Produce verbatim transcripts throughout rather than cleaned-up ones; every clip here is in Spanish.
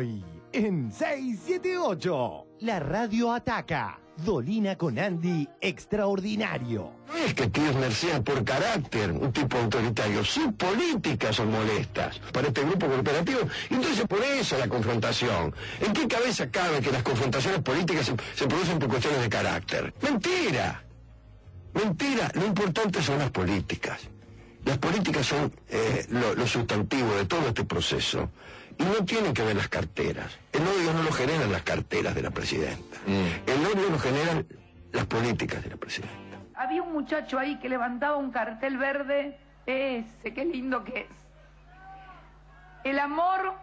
Hoy, en seiscientos setenta y ocho, la radio ataca. Dolina con Andy, extraordinario. No es que Kirchner sea por carácter un tipo autoritario, sus políticas son molestas para este grupo cooperativo, y entonces por eso la confrontación. ¿En qué cabeza cabe que las confrontaciones políticas se, se producen por cuestiones de carácter? ¡Mentira! Mentira, lo importante son las políticas. Las políticas son eh, lo, lo sustantivo de todo este proceso. Y no tienen que ver las carteras. El odio no lo generan las carteras de la presidenta. Mm. El odio lo generan las políticas de la presidenta. Había un muchacho ahí que levantaba un cartel verde. Ese, qué lindo que es. El amor...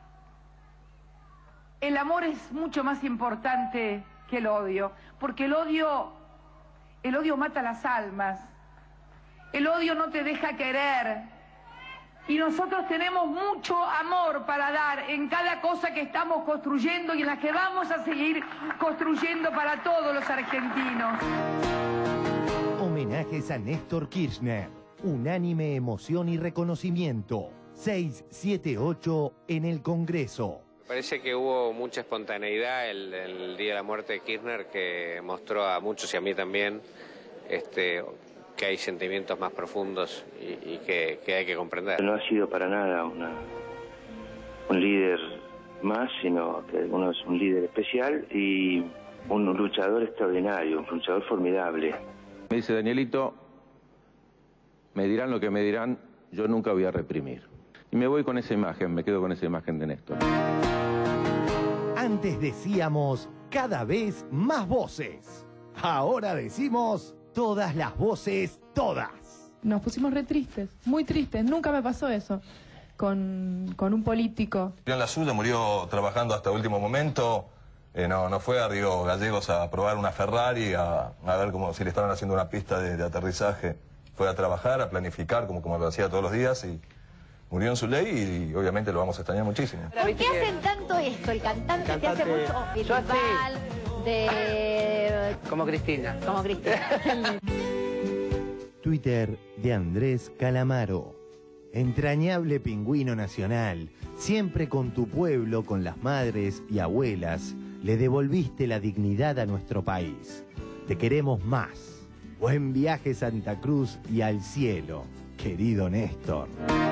El amor es mucho más importante que el odio. Porque el odio... El odio mata las almas. El odio no te deja querer. Y nosotros tenemos mucho amor para dar en cada cosa que estamos construyendo y en la que vamos a seguir construyendo para todos los argentinos. Homenajes a Néstor Kirchner. Unánime emoción y reconocimiento. seiscientos setenta y ocho en el Congreso. Parece que hubo mucha espontaneidad el, el día de la muerte de Kirchner, que mostró a muchos y a mí también este, que hay sentimientos más profundos y, y que, que hay que comprender. No ha sido para nada una, un líder más, sino que uno es un líder especial y un luchador extraordinario, un luchador formidable. Me dice Danielito, me dirán lo que me dirán, yo nunca voy a reprimir. Y me voy con esa imagen, me quedo con esa imagen de Néstor. Antes decíamos cada vez más voces. Ahora decimos todas las voces, todas. Nos pusimos re tristes, muy tristes. Nunca me pasó eso con, con un político. En la suya murió trabajando hasta el último momento. Eh, no, no fue a Río Gallegos a probar una Ferrari, a, a ver cómo si le estaban haciendo una pista de, de aterrizaje. Fue a trabajar, a planificar, como, como lo hacía todos los días, y murió en su ley y, y obviamente lo vamos a extrañar muchísimo. ¿Por qué hacen tanto esto? El cantante, cantante que hace mucho Bisbal, de... Como Cristina. Como Cristina. Twitter de Andrés Calamaro. Entrañable pingüino nacional, siempre con tu pueblo, con las madres y abuelas, le devolviste la dignidad a nuestro país. Te queremos más. Buen viaje Santa Cruz y al cielo, querido Néstor.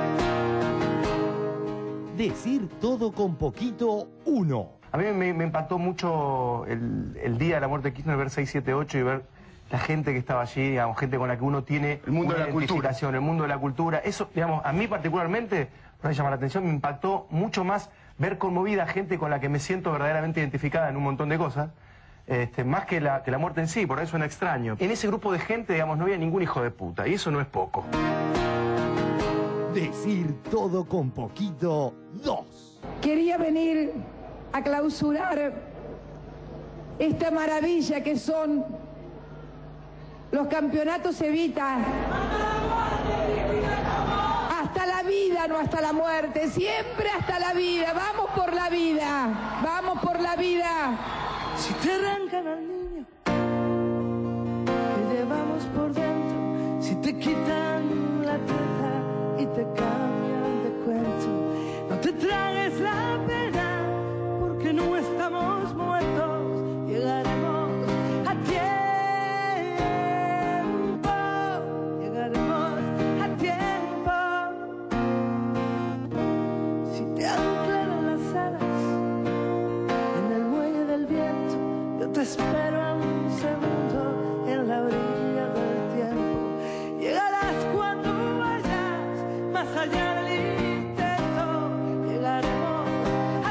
Decir todo con poquito, uno. A mí me, me impactó mucho el, el día de la muerte de Kirchner, ver seiscientos setenta y ocho y ver la gente que estaba allí, digamos, gente con la que uno tiene el mundo una de la cultura. el mundo de la cultura. Eso, digamos, a mí particularmente, por ahí llama la atención, me impactó mucho más ver conmovida gente con la que me siento verdaderamente identificada en un montón de cosas, este, más que la, que la muerte en sí, por eso suena extraño. En ese grupo de gente, digamos, no había ningún hijo de puta, y eso no es poco. Decir todo con poquito, dos. Quería venir a clausurar esta maravilla que son los campeonatos Evita. Hasta la vida, no hasta la muerte, siempre hasta la vida. Vamos por la vida, vamos por la vida. Si te arrancan al niño que llevamos por dentro, si te quitan la teta y te cambian de cuento, no te tragues la pena porque no estamos muertos, llegaremos a tiempo, llegaremos a tiempo. Si te anclan las alas en el muelle del viento, yo te espero a un segundo en la orilla del tiempo. Llegarás cuando vayas más allá del intento, llegaremos a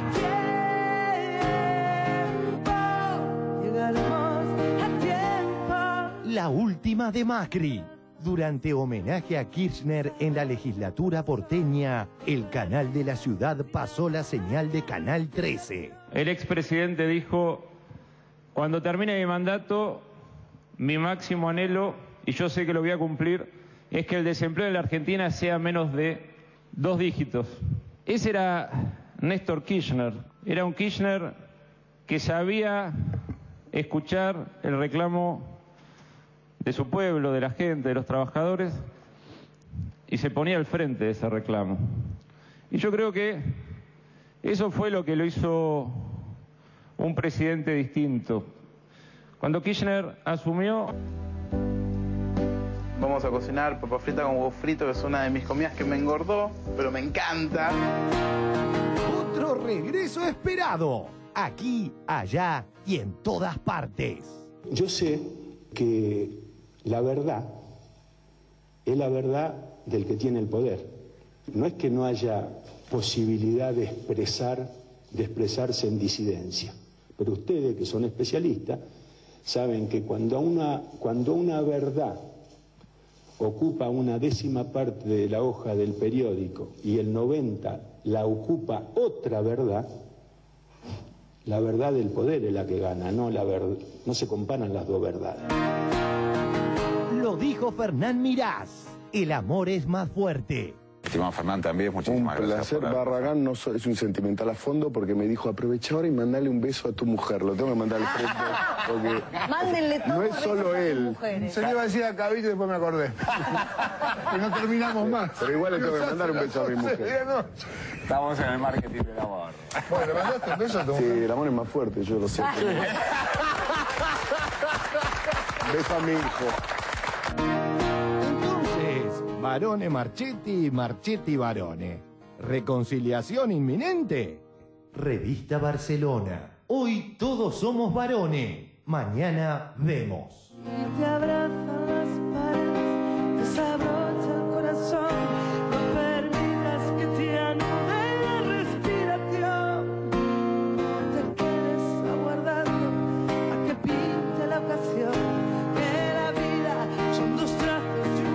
tiempo, llegaremos a tiempo. La última de Macri. Durante homenaje a Kirchner en la legislatura porteña, el canal de la ciudad pasó la señal de Canal trece. El expresidente dijo: cuando termine mi mandato, mi máximo anhelo, y yo sé que lo voy a cumplir, es que el desempleo en la Argentina sea menos de dos dígitos. Ese era Néstor Kirchner. Era un Kirchner que sabía escuchar el reclamo de su pueblo, de la gente, de los trabajadores, y se ponía al frente de ese reclamo. Y yo creo que Eso fue lo que lo hizo un presidente distinto. Cuando Kirchner asumió... Vamos a cocinar papa frita con huevo frito, que es una de mis comidas que me engordó, pero me encanta. Otro regreso esperado. Aquí, allá y en todas partes. Yo sé que la verdad es la verdad del que tiene el poder. No es que no haya posibilidad de expresar, de expresarse en disidencia. Pero ustedes, que son especialistas, saben que cuando una, cuando una verdad ocupa una décima parte de la hoja del periódico y el noventa la ocupa otra verdad, la verdad del poder es la que gana, no la verdad, no se comparan las dos verdades. Lo dijo Fernán Mirás, el amor es más fuerte. Estimado Fernán, también muchísimas un gracias. Un placer, Barragán no so, es un sentimental a fondo porque me dijo aprovecha ahora y mandale un beso a tu mujer. Lo tengo que mandar al frente porque Mándenle todo no es solo él. Se le iba a decir a Cabillo y después me acordé. Que no terminamos más. Pero igual le tengo que mandar un beso a mi mujer. Estamos en el marketing del amor. Bueno, ¿le mandaste un beso a tu mujer? Sí, el amor es más fuerte, yo lo sé. Beso a mi hijo. Barone Marchetti, Marchetti Barone. ¿Reconciliación inminente? Revista Barcelona. Hoy todos somos varones. Mañana vemos. Y te abrazan las paredes, te desabrocha el corazón. No permitas que te anude la respiración. No te quedes aguardando a que pinte la ocasión. Que la vida son dos trazos.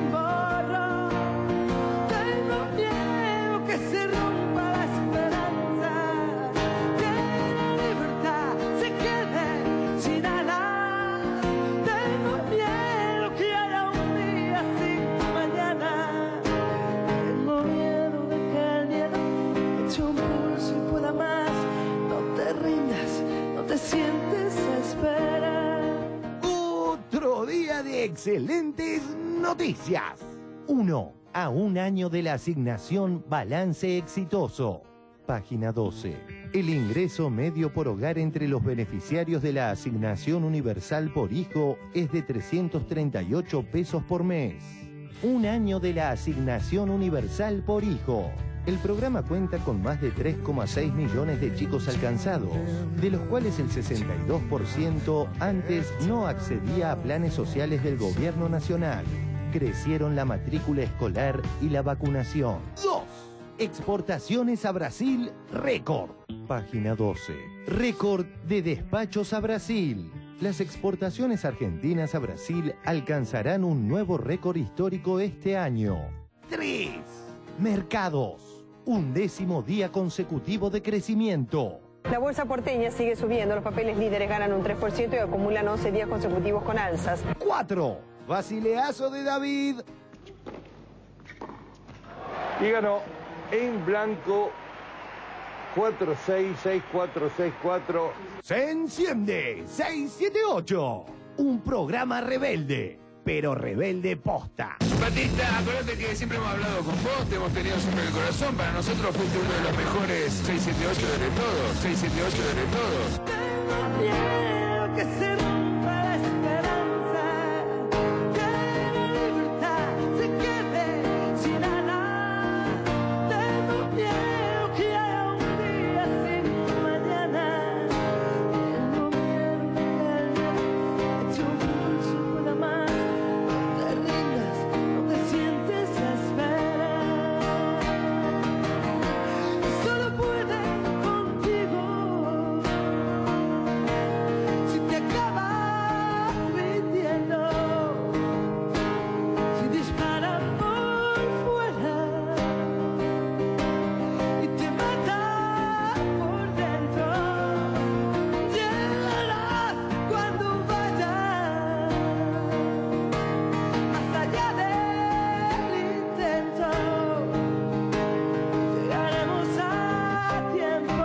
Te sientes a esperar. Otro día de excelentes noticias. Uno. A un año de la asignación Balance Exitoso. Página doce. El ingreso medio por hogar entre los beneficiarios de la asignación universal por hijo es de trescientos treinta y ocho pesos por mes. Un año de la asignación universal por hijo. El programa cuenta con más de tres coma seis millones de chicos alcanzados, de los cuales el sesenta y dos por ciento antes no accedía a planes sociales del gobierno nacional. Crecieron la matrícula escolar y la vacunación. dos. Exportaciones a Brasil, récord. Página doce. Récord de despachos a Brasil. Las exportaciones argentinas a Brasil alcanzarán un nuevo récord histórico este año. tres. Mercados. Un décimo día consecutivo de crecimiento. La bolsa porteña sigue subiendo, los papeles líderes ganan un tres por ciento y acumulan once días consecutivos con alzas. cuatro. Basileazo de David. Y ganó en blanco cuatro seis seis cuatro seis cuatro. Se enciende seiscientos setenta y ocho. Un programa rebelde, pero rebelde posta. Batista, acuérdate que siempre hemos hablado con vos, te hemos tenido siempre en el corazón. Para nosotros fuiste uno de los mejores seiscientos setenta y ocho de todos. seiscientos setenta y ocho de todos. Tengo miedo que se rompa la esperanza, que la libertad se quede sin nada. Tengo miedo que haya un día sin mañana. Tengo miedo que el miedo eche un pulso y pueda más. No te rindas, no te sientes a esperar. Solo puede contigo. Si te acabas rindiendo, si disparan por fuera y te matan por dentro, llegarás cuando vayas más allá del intento. Llegaremos a tiempo.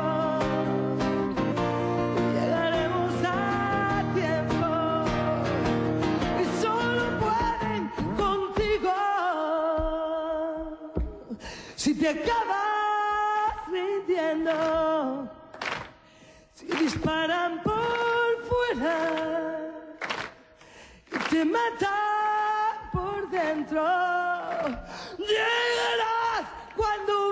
Llegaremos a tiempo y solo pueden contigo. Si te acabas rindiendo. Si disparan por fuera y te matan por dentro, llegarás cuando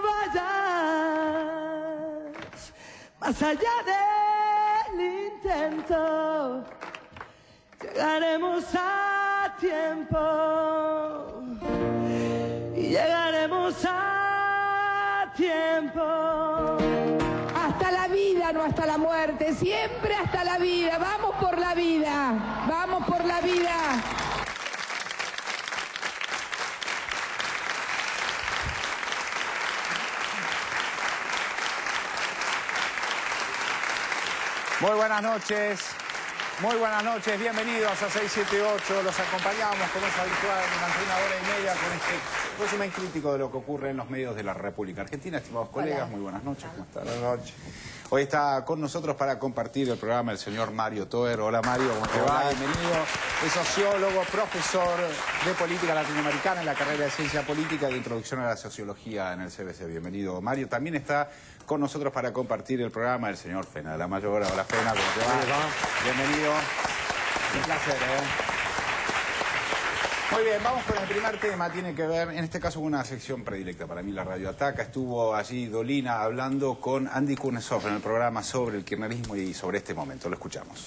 vayas más allá del intento. Llegaremos a tiempo y llegaremos a tiempo. Hasta la vida, no hasta la muerte, siempre hasta la vida. Vamos por la vida, vamos por la vida. Muy buenas noches. Muy buenas noches, bienvenidos a seiscientos setenta y ocho. Los acompañamos, como es habitual, durante una hora y media con este resumen crítico de lo que ocurre en los medios de la República Argentina. Estimados colegas, muy buenas noches. ¿Cómo están? Buenas noches. Hoy está con nosotros para compartir el programa el señor Mario Toer. Hola Mario, ¿cómo te va? Bienvenido. Es sociólogo, profesor de política latinoamericana en la carrera de Ciencia Política y de Introducción a la Sociología en el C B C. Bienvenido, Mario. También está con nosotros para compartir el programa el señor Fena de la Mayor. Hola Fena, ¿cómo te va? Bienvenido. Un placer, ¿eh? Muy bien, vamos con el primer tema. Tiene que ver, en este caso, con una sección predilecta para mí, la Radio Ataca. Estuvo allí Dolina hablando con Andy Kuznetsov en el programa sobre el kirchnerismo y sobre este momento. Lo escuchamos.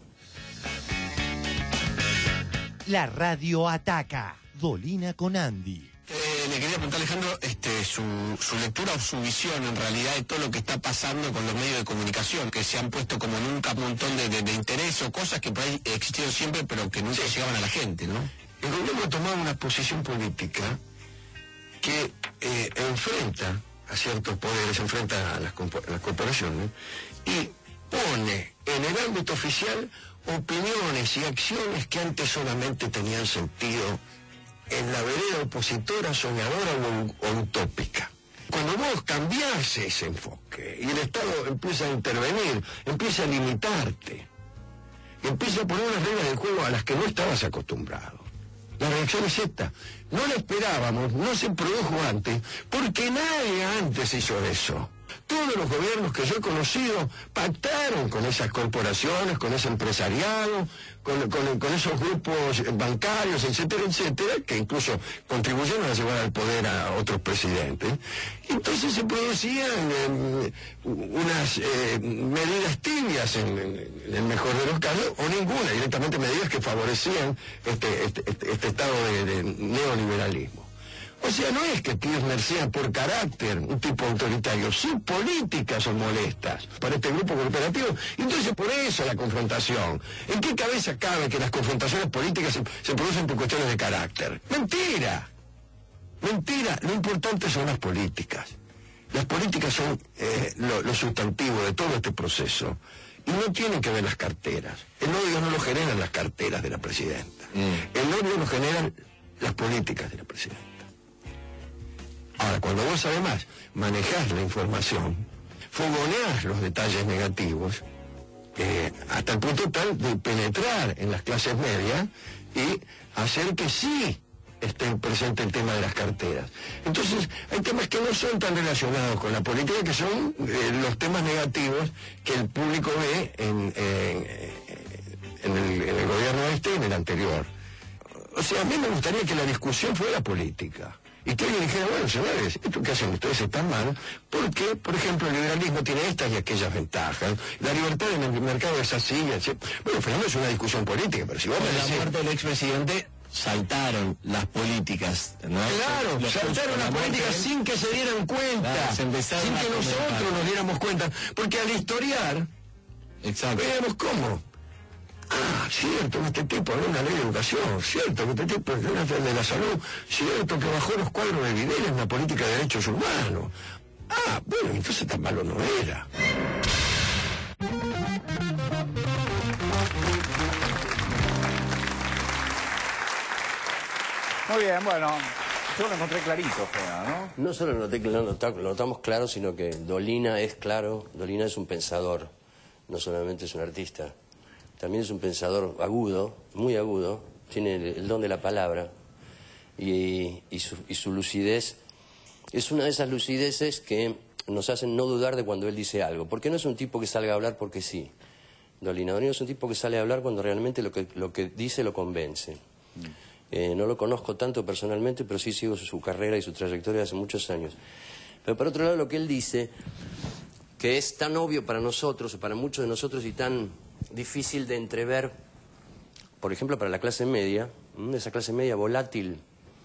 La Radio Ataca. Dolina con Andy. Eh, le quería preguntar a Alejandro este, su, su lectura o su visión en realidad de todo lo que está pasando con los medios de comunicación, que se han puesto como nunca un montón de, de, de interés o cosas que por ahí existieron siempre pero que nunca sí. llegaban a la gente, ¿no? El gobierno ha tomado una posición política que eh, enfrenta a ciertos poderes, enfrenta a las, a las corporaciones y pone en el ámbito oficial opiniones y acciones que antes solamente tenían sentido en la vereda opositora, soñadora o, o utópica. Cuando vos cambiás ese enfoque y el Estado empieza a intervenir, empieza a limitarte, empieza a poner unas reglas del juego a las que no estabas acostumbrado. La reacción es esta. No la esperábamos, no se produjo antes, porque nadie antes hizo eso. Todos los gobiernos que yo he conocido pactaron con esas corporaciones, con ese empresariado, con, con, con esos grupos bancarios, etcétera, etcétera, que incluso contribuyeron a llevar al poder a otros presidentes. Entonces se producían eh, unas eh, medidas tibias, en, en el mejor de los casos, o ninguna, directamente medidas que favorecían este, este, este, este estado de, de neoliberalismo. O sea, no es que Kirchner sea por carácter un tipo autoritario, sus políticas son molestas para este grupo cooperativo. Entonces, por eso la confrontación. ¿En qué cabeza cabe que las confrontaciones políticas se, se producen por cuestiones de carácter? ¡Mentira! Mentira. Lo importante son las políticas. Las políticas son eh, lo, lo sustantivo de todo este proceso. Y no tienen que ver las carteras. El odio no lo generan las carteras de la presidenta. Mm. El odio lo generan las políticas de la presidenta. Ahora, cuando vos además manejás la información, fogoneás los detalles negativos, eh, hasta el punto tal de penetrar en las clases medias y hacer que sí esté presente el tema de las carteras. Entonces, hay temas que no son tan relacionados con la política, que son eh, los temas negativos que el público ve en, eh, en, el, en el gobierno este y en el anterior. O sea, a mí me gustaría que la discusión fuera política. Y que alguien dijera, bueno, señores, esto que hacen ustedes está mal, porque, por ejemplo, el liberalismo tiene estas y aquellas ventajas, la libertad en el mercado es así, etcétera. Bueno, Fernando, es una discusión política, pero si vos me decís... la muerte del expresidente saltaron las políticas, ¿no? Claro, los saltaron las políticas sin que se dieran cuenta, claro, sin que nosotros nos diéramos cuenta, porque al historiar, exacto, veamos cómo. Ah, cierto que este tipo había una ley de educación, cierto que este tipo es una de la salud, cierto que bajó los cuadros de Videla en una política de derechos humanos. Ah, bueno, entonces tan malo no era. Muy bien, bueno, yo lo encontré clarito, Fea, ¿no? No solo lo, noté, lo, nota, lo notamos claro, sino que Dolina es claro, Dolina es un pensador, no solamente es un artista. También es un pensador agudo, muy agudo, tiene el, el don de la palabra y, y, su, y su lucidez es una de esas lucideces que nos hacen no dudar de cuando él dice algo. Porque no es un tipo que salga a hablar porque sí. Dolina Dolina es un tipo que sale a hablar cuando realmente lo que, lo que dice lo convence. Mm. Eh, no lo conozco tanto personalmente, pero sí sigo su, su carrera y su trayectoria hace muchos años. Pero por otro lado, lo que él dice, que es tan obvio para nosotros, o para muchos de nosotros, y tan difícil de entrever, por ejemplo, para la clase media, esa clase media volátil,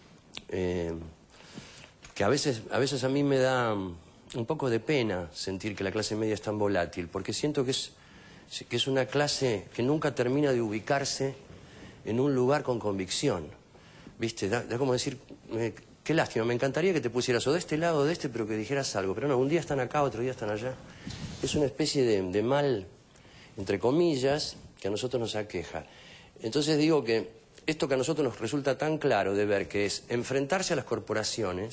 eh, que a veces, a veces a mí me da un poco de pena sentir que la clase media es tan volátil, porque siento que es, que es una clase que nunca termina de ubicarse en un lugar con convicción. ¿Viste? Da, da como decir, eh, qué lástima, me encantaría que te pusieras o de este lado o de este, pero que dijeras algo. Pero no, un día están acá, otro día están allá. Es una especie de, de mal, entre comillas, que a nosotros nos aqueja. Entonces digo que esto que a nosotros nos resulta tan claro de ver, que es enfrentarse a las corporaciones,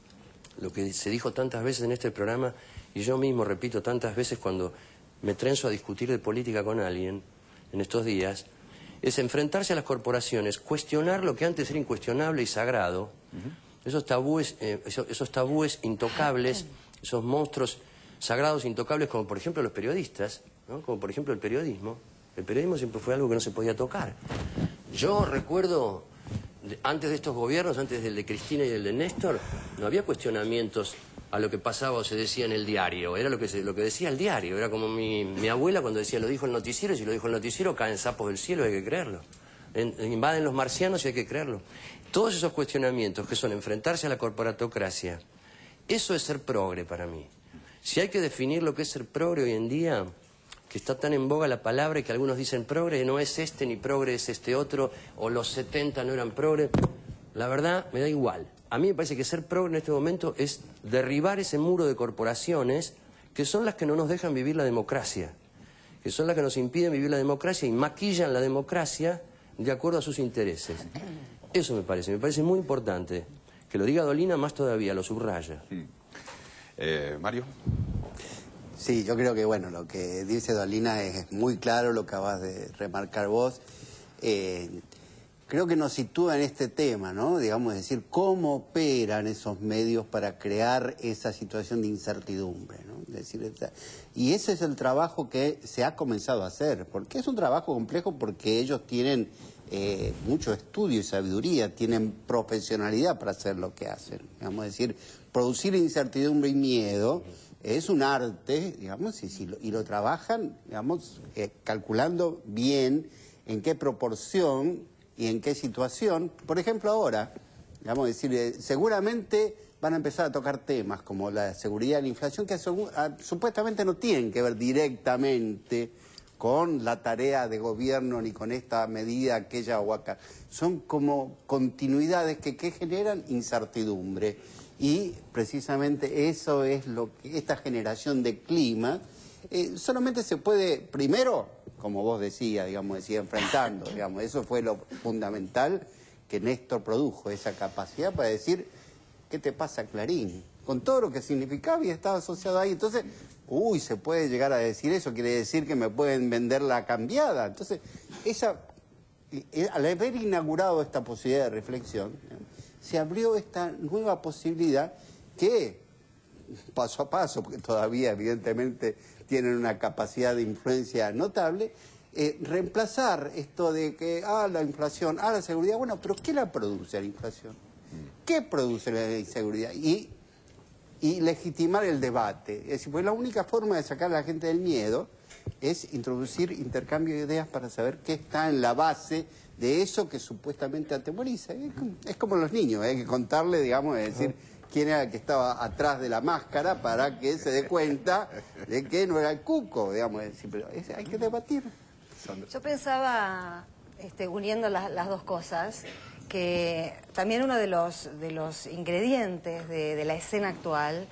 lo que se dijo tantas veces en este programa, y yo mismo repito tantas veces cuando me trenzo a discutir de política con alguien en estos días, es enfrentarse a las corporaciones, cuestionar lo que antes era incuestionable y sagrado, uh-huh. esos tabúes, eh, esos, esos tabúes intocables, esos monstruos sagrados intocables, como por ejemplo los periodistas, ¿no? Como por ejemplo el periodismo. El periodismo siempre fue algo que no se podía tocar. Yo recuerdo, antes de estos gobiernos, antes del de Cristina y del de Néstor, no había cuestionamientos a lo que pasaba o se decía en el diario. Era lo que, se, lo que decía el diario. Era como mi, mi abuela cuando decía, lo dijo el noticiero, y si lo dijo el noticiero, caen sapos del cielo, hay que creerlo. En, invaden los marcianos y hay que creerlo. Todos esos cuestionamientos que son enfrentarse a la corporatocracia, eso es ser progre para mí. Si hay que definir lo que es ser progre hoy en día, que está tan en boga la palabra y que algunos dicen progre no es este ni progre es este otro, o los setenta no eran progre, la verdad me da igual. A mí me parece que ser progre en este momento es derribar ese muro de corporaciones que son las que no nos dejan vivir la democracia, que son las que nos impiden vivir la democracia y maquillan la democracia de acuerdo a sus intereses. Eso me parece, me parece muy importante. Que lo diga Dolina más todavía, lo subraya. Mm. Eh, Mario. Sí, yo creo que, bueno, lo que dice Dolina es muy claro, lo acabas de remarcar vos. Eh, creo que nos sitúa en este tema, ¿no? Digamos, decir, cómo operan esos medios para crear esa situación de incertidumbre, ¿no? Es decir, y ese es el trabajo que se ha comenzado a hacer, porque es un trabajo complejo porque ellos tienen eh, mucho estudio y sabiduría, tienen profesionalidad para hacer lo que hacen. Digamos, decir, producir incertidumbre y miedo es un arte, digamos, y, si lo, y lo trabajan, digamos, eh, calculando bien en qué proporción y en qué situación. Por ejemplo, ahora, digamos, decir, eh, seguramente van a empezar a tocar temas como la seguridad y la inflación, que a, supuestamente no tienen que ver directamente con la tarea de gobierno ni con esta medida, aquella o acá. Son como continuidades que, que generan incertidumbre. Y precisamente eso es lo que esta generación de clima eh, solamente se puede, primero, como vos decías, digamos, decía, enfrentando, digamos, eso fue lo fundamental que Néstor produjo, esa capacidad para decir, ¿qué te pasa, Clarín? Con todo lo que significaba y estaba asociado ahí. Entonces, uy, se puede llegar a decir eso, quiere decir que me pueden vender la cambiada. Entonces, esa, al haber inaugurado esta posibilidad de reflexión, se abrió esta nueva posibilidad que, paso a paso, porque todavía evidentemente tienen una capacidad de influencia notable, eh, reemplazar esto de que, ah, la inflación, ah, la seguridad, bueno, pero ¿qué la produce la inflación? ¿Qué produce la inseguridad? Y, y legitimar el debate. Es decir, pues la única forma de sacar a la gente del miedo es introducir intercambio de ideas para saber qué está en la base de eso que supuestamente atemoriza. Es como, es como los niños, hay que contarle, digamos, es decir, quién era el que estaba atrás de la máscara para que se dé cuenta de que no era el cuco, digamos, es decir, pero es, hay que debatir. Yo pensaba, este, uniendo las, las dos cosas, que también uno de los, de los ingredientes de, de la escena actual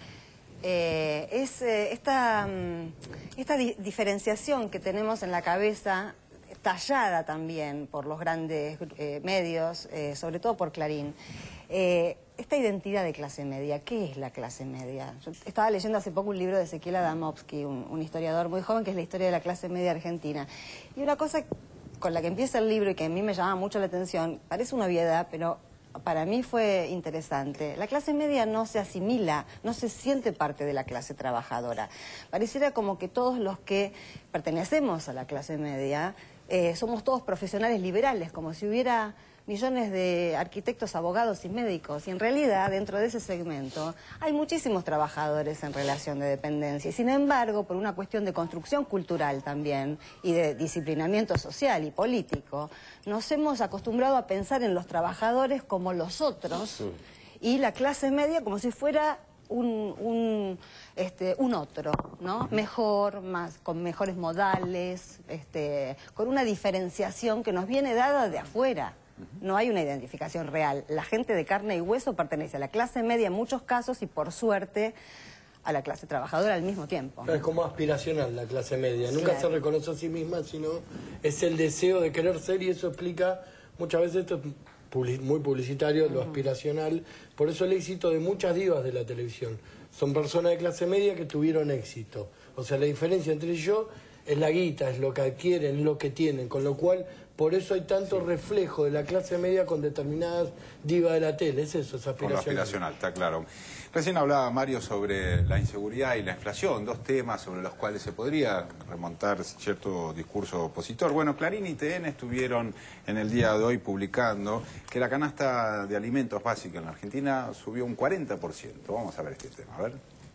eh, es eh, esta, esta di diferenciación que tenemos en la cabeza, tallada también por los grandes eh, medios, eh, sobre todo por Clarín. Eh, esta identidad de clase media, ¿qué es la clase media? Yo estaba leyendo hace poco un libro de Ezequiel Adamowski, un, un historiador muy joven, que es la historia de la clase media argentina. Y una cosa con la que empieza el libro y que a mí me llama mucho la atención, parece una obviedad, pero para mí fue interesante. La clase media no se asimila, no se siente parte de la clase trabajadora. Pareciera como que todos los que pertenecemos a la clase media eh, somos todos profesionales liberales, como si hubiera millones de arquitectos, abogados y médicos. Y en realidad, dentro de ese segmento, hay muchísimos trabajadores en relación de dependencia. Y sin embargo, por una cuestión de construcción cultural también y de disciplinamiento social y político, nos hemos acostumbrado a pensar en los trabajadores como los otros y la clase media como si fuera un, un, este, un otro, ¿no? Mejor, más, con mejores modales, este, con una diferenciación que nos viene dada de afuera. No hay una identificación real. La gente de carne y hueso pertenece a la clase media en muchos casos y, por suerte, a la clase trabajadora al mismo tiempo. Es como aspiracional la clase media. Nunca Claro. se reconoce a sí misma, sino es el deseo de querer ser, y eso explica, muchas veces esto es publi- muy publicitario, lo aspiracional. Por eso el éxito de muchas divas de la televisión son personas de clase media que tuvieron éxito. O sea, la diferencia entre ellos es la guita, es lo que adquieren, es lo que tienen, con lo cual... Por eso hay tanto sí. reflejo de la clase media con determinadas divas de la tele. Es eso, es aspiracional. Con lo aspiracional, está claro. Recién hablaba Mario sobre la inseguridad y la inflación, dos temas sobre los cuales se podría remontar cierto discurso opositor. Bueno, Clarín y T N estuvieron en el día de hoy publicando que la canasta de alimentos básica en la Argentina subió un cuarenta por ciento. Vamos a ver este tema, a ver.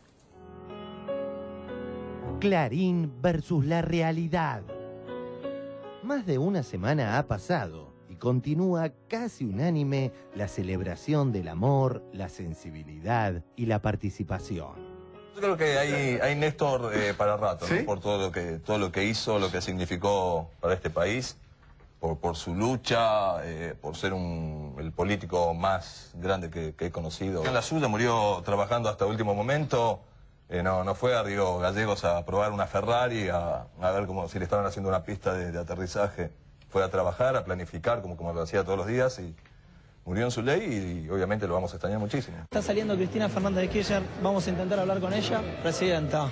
Clarín versus la realidad. Más de una semana ha pasado y continúa casi unánime la celebración del amor, la sensibilidad y la participación. Yo creo que hay, hay Néstor eh, para rato, ¿sí? ¿no? Por todo lo que todo lo que hizo, lo que significó para este país, por, por su lucha, eh, por ser un, el político más grande que, que he conocido. En la suya murió trabajando hasta el último momento. Eh, no, no fue a Río Gallegos a probar una Ferrari, a, a ver como si le estaban haciendo una pista de, de aterrizaje. Fue a trabajar, a planificar, como, como lo hacía todos los días, y murió en su ley y, y obviamente lo vamos a extrañar muchísimo. Está saliendo Cristina Fernández de Kirchner, vamos a intentar hablar con ella. Presidenta.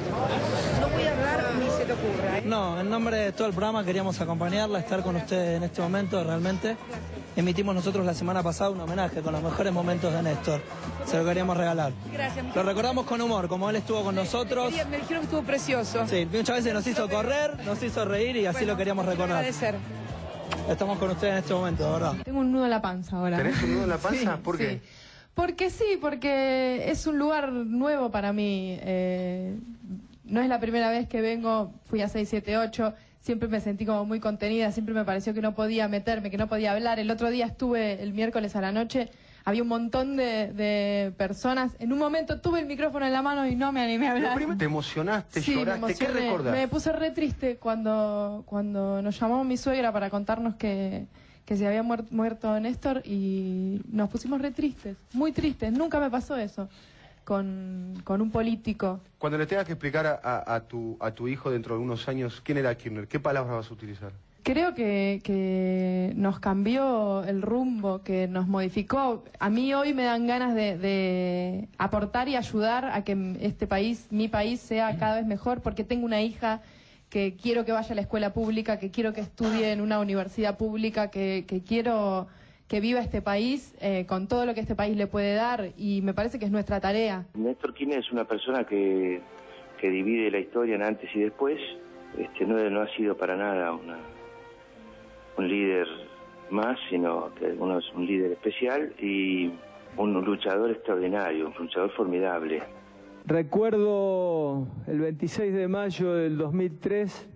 No voy a hablar ni se te ocurra, ¿eh? No, en nombre de todo el programa queríamos acompañarla, estar con usted en este momento, realmente. Emitimos nosotros la semana pasada un homenaje con los mejores momentos de Néstor. Se lo queríamos regalar. Gracias. Lo recordamos con humor, como él estuvo con nosotros. Me dijeron que estuvo precioso. Sí, muchas veces nos hizo correr, nos hizo reír y así bueno, lo queríamos recordar. Agradecer. Estamos con usted en este momento, de verdad. Tengo un nudo en la panza ahora. ¿Tenés un nudo en la panza? Sí, ¿Por qué? Sí. Porque sí, porque es un lugar nuevo para mí. Eh, no es la primera vez que vengo, fui a seis siete ocho, siempre me sentí como muy contenida, siempre me pareció que no podía meterme, que no podía hablar. El otro día estuve, el miércoles a la noche, había un montón de, de personas. En un momento tuve el micrófono en la mano y no me animé a hablar. ¿Te emocionaste, sí, lloraste? me ¿Qué emocioné. recordás? Me puse re triste cuando, cuando nos llamó mi suegra para contarnos que, que se había muer- muerto Néstor, y nos pusimos re tristes, muy tristes. Nunca me pasó eso con, con un político. Cuando le tengas que explicar a, a- a tu, a tu hijo dentro de unos años quién era Kirchner, ¿qué palabras vas a utilizar? Creo que, que nos cambió el rumbo, que nos modificó. A mí hoy me dan ganas de, de aportar y ayudar a que este país, mi país, sea cada vez mejor, porque tengo una hija que quiero que vaya a la escuela pública, que quiero que estudie en una universidad pública, que, que quiero que viva este país eh, con todo lo que este país le puede dar, y me parece que es nuestra tarea. Néstor Kirchner es una persona que, que divide la historia en antes y después. Este, no, no ha sido para nada una... un líder más, sino que uno es un líder especial y un luchador extraordinario, un luchador formidable. Recuerdo el veintiséis de mayo del dos mil tres,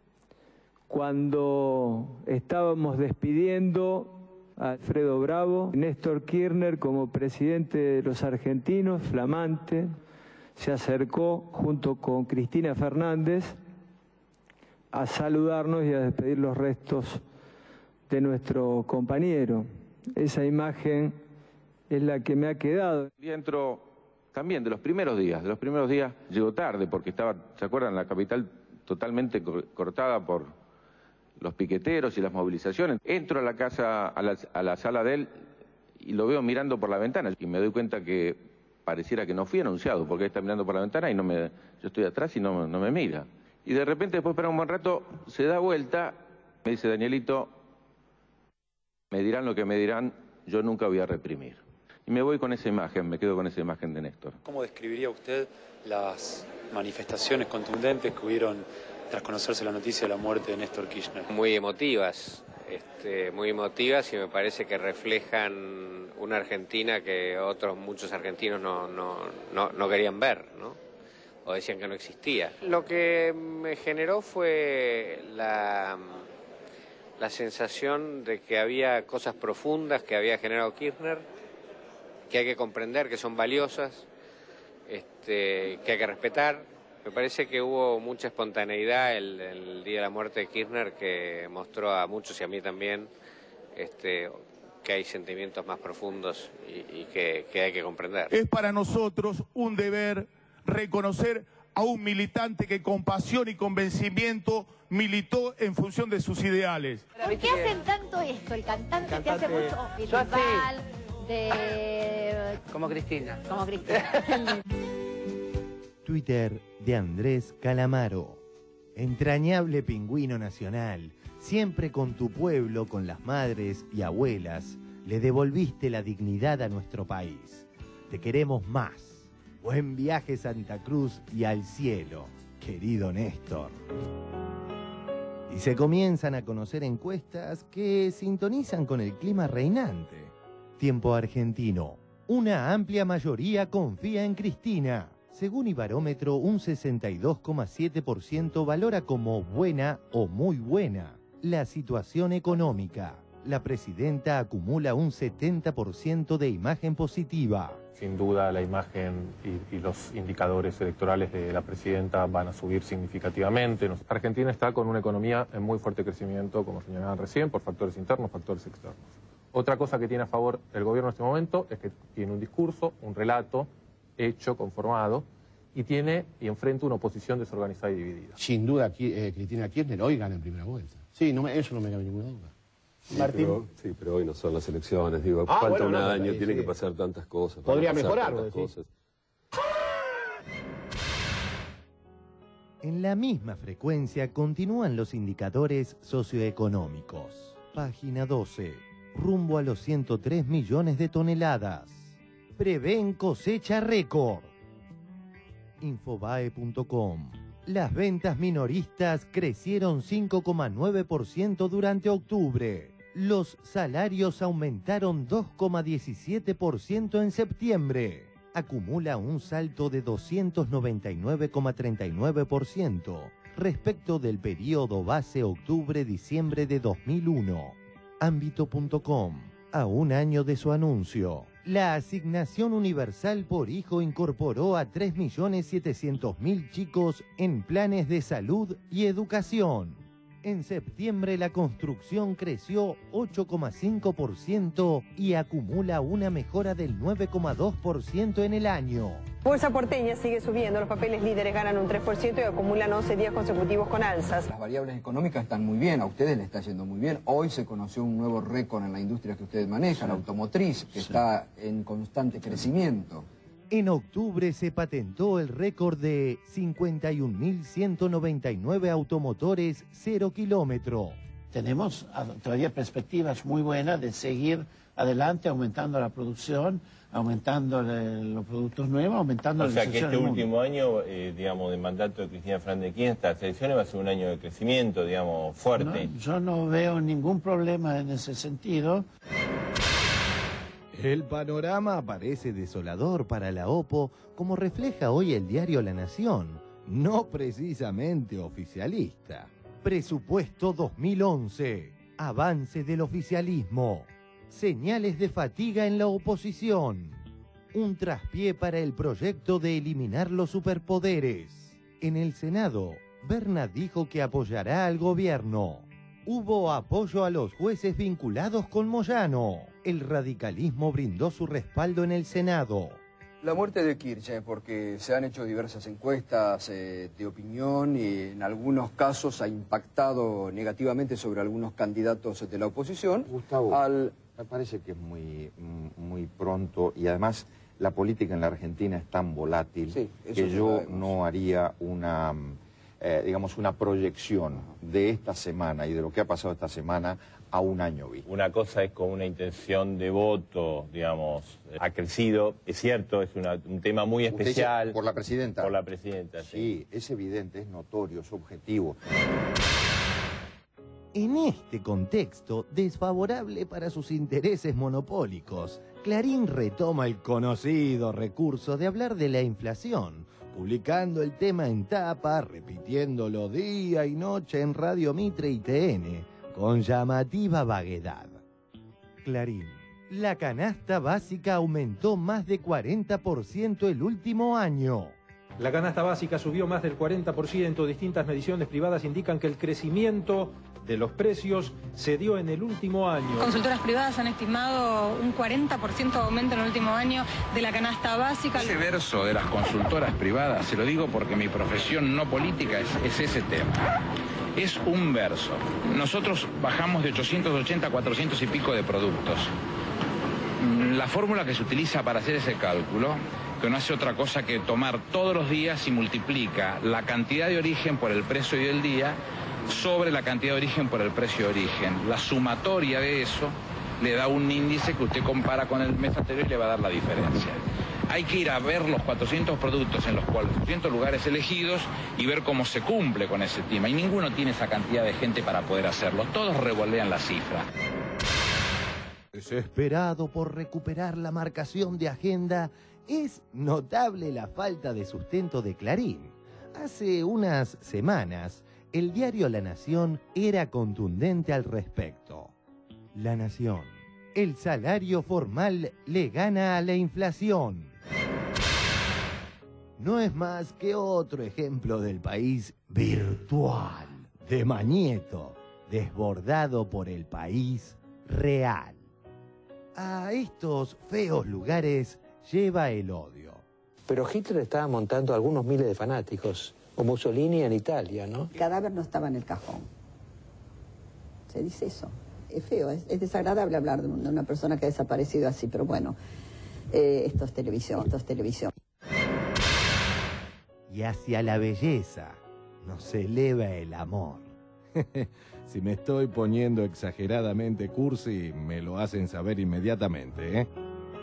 cuando estábamos despidiendo a Alfredo Bravo, Néstor Kirchner como presidente de los argentinos, flamante, se acercó junto con Cristina Fernández a saludarnos y a despedir los restos de nuestro compañero. Esa imagen es la que me ha quedado. Dentro también de los primeros días, de los primeros días llegó tarde porque estaba, ¿se acuerdan? La capital totalmente cortada por los piqueteros y las movilizaciones. Entro a la casa, a la, a la sala de él y lo veo mirando por la ventana y me doy cuenta que pareciera que no fui anunciado porque él está mirando por la ventana y no me, yo estoy atrás y no, no me mira. Y de repente después de un buen rato se da vuelta, me dice: Danielito, me dirán lo que me dirán, yo nunca voy a reprimir. Y me voy con esa imagen, me quedo con esa imagen de Néstor. ¿Cómo describiría usted las manifestaciones contundentes que hubieron tras conocerse la noticia de la muerte de Néstor Kirchner? Muy emotivas, este, muy emotivas y me parece que reflejan una Argentina que otros muchos argentinos no, no, no, no querían ver, ¿no? O decían que no existía. Lo que me generó fue la, la sensación de que había cosas profundas que había generado Kirchner, que hay que comprender, que son valiosas, este, que hay que respetar. Me parece que hubo mucha espontaneidad el, el día de la muerte de Kirchner que mostró a muchos y a mí también este, que hay sentimientos más profundos y, y que, que hay que comprender. Es para nosotros un deber reconocer a un militante que con pasión y convencimiento militó en función de sus ideales. ¿Por qué hacen tanto esto? El cantante, cantante que hace mucho Bisbal, de... Como Cristina. Como Cristina. Twitter de Andrés Calamaro. Entrañable pingüino nacional, siempre con tu pueblo, con las madres y abuelas, le devolviste la dignidad a nuestro país. Te queremos más. Buen viaje Santa Cruz y al cielo, querido Néstor. Y se comienzan a conocer encuestas que sintonizan con el clima reinante. Tiempo argentino. Una amplia mayoría confía en Cristina. Según Ibarómetro, un sesenta y dos coma siete por ciento valora como buena o muy buena la situación económica. La presidenta acumula un setenta por ciento de imagen positiva. Sin duda la imagen y, y los indicadores electorales de la presidenta van a subir significativamente. Argentina está con una economía en muy fuerte crecimiento, como señalaban recién, por factores internos, factores externos. Otra cosa que tiene a favor el gobierno en este momento es que tiene un discurso, un relato hecho, conformado, y tiene y enfrenta una oposición desorganizada y dividida. Sin duda, aquí, eh, Cristina Kirchner hoy gana en primera vuelta. Sí, no me, eso no me cabe ninguna duda. Sí, pero, sí, pero hoy no son las elecciones, digo, ah, falta bueno, un no, año, sí, tiene sí. que pasar tantas cosas. Podría pasar mejorar, tantas ¿sí? cosas. En la misma frecuencia continúan los indicadores socioeconómicos. Página doce. Rumbo a los ciento tres millones de toneladas. Prevén cosecha récord. Infobae punto com. Las ventas minoristas crecieron cinco coma nueve por ciento durante octubre. Los salarios aumentaron dos coma diecisiete por ciento en septiembre. Acumula un salto de doscientos noventa y nueve coma treinta y nueve por ciento respecto del periodo base octubre-diciembre de dos mil uno. Ámbito punto com. A un año de su anuncio, la asignación universal por hijo incorporó a tres millones setecientos mil chicos en planes de salud y educación. En septiembre la construcción creció ocho coma cinco por ciento y acumula una mejora del nueve coma dos por ciento en el año. Bolsa porteña sigue subiendo, los papeles líderes ganan un tres por ciento y acumulan once días consecutivos con alzas. Las variables económicas están muy bien, a ustedes les está yendo muy bien. Hoy se conoció un nuevo récord en la industria que ustedes manejan, la automotriz, que sí. está en constante crecimiento. En octubre se patentó el récord de cincuenta y un mil ciento noventa y nueve automotores cero kilómetro. Tenemos todavía perspectivas muy buenas de seguir adelante, aumentando la producción, aumentando el, los productos nuevos, aumentando o la sea que este último mundo. año, eh, digamos, de mandato de Cristina Fernández de Kirchner, estas elecciones va a ser un año de crecimiento, digamos, fuerte. No, yo no veo ningún problema en ese sentido. El panorama parece desolador para la OPO, como refleja hoy el diario La Nación, no precisamente oficialista. Presupuesto dos mil once, avance del oficialismo, señales de fatiga en la oposición, un traspié para el proyecto de eliminar los superpoderes. En el Senado, Berna dijo que apoyará al gobierno. Hubo apoyo a los jueces vinculados con Moyano. El radicalismo brindó su respaldo en el Senado. La muerte de Kirchner, porque se han hecho diversas encuestas eh, de opinión y en algunos casos ha impactado negativamente sobre algunos candidatos de la oposición. Gustavo, al... me parece que es muy, muy pronto y además la política en la Argentina es tan volátil sí, que yo no haría una... eh, digamos, una proyección de esta semana y de lo que ha pasado esta semana a un año vista. Una cosa es con una intención de voto, digamos, ha crecido, es cierto, es una, un tema muy Usted especial. dice, por la presidenta. Por la presidenta, sí. Sí, es evidente, es notorio, es objetivo. En este contexto desfavorable para sus intereses monopólicos, Clarín retoma el conocido recurso de hablar de la inflación, publicando el tema en tapa, repitiéndolo día y noche en Radio Mitre y T N, con llamativa vaguedad. Clarín: la canasta básica aumentó más de cuarenta por ciento el último año. La canasta básica subió más del cuarenta por ciento. Distintas mediciones privadas indican que el crecimiento de los precios se dio en el último año. Consultoras privadas han estimado un cuarenta por ciento de aumento en el último año de la canasta básica. Ese verso de las consultoras privadas, se lo digo porque mi profesión no política es, es ese tema. Es un verso. Nosotros bajamos de ochocientos ochenta a cuatrocientos y pico de productos. La fórmula que se utiliza para hacer ese cálculo, que no hace otra cosa que tomar todos los días y multiplica la cantidad de origen por el precio del día sobre la cantidad de origen por el precio de origen. La sumatoria de eso le da un índice que usted compara con el mes anterior y le va a dar la diferencia. Hay que ir a ver los cuatrocientos productos en los cuatrocientos lugares elegidos y ver cómo se cumple con ese tema. Y ninguno tiene esa cantidad de gente para poder hacerlo. Todos revolean la cifra. Desesperado por recuperar la marcación de agenda, es notable la falta de sustento de Clarín. Hace unas semanas, el diario La Nación era contundente al respecto. La Nación: el salario formal le gana a la inflación. No es más que otro ejemplo del país virtual de Mañeto, desbordado por el país real. A estos feos lugares lleva el odio. Pero Hitler estaba montando algunos miles de fanáticos, o Mussolini en Italia, ¿no? El cadáver no estaba en el cajón. Se dice eso. Es feo, es, es desagradable hablar de una persona que ha desaparecido así, pero bueno, eh, esto es televisión, esto es televisión. Y hacia la belleza nos eleva el amor. Si me estoy poniendo exageradamente cursi, me lo hacen saber inmediatamente, ¿eh?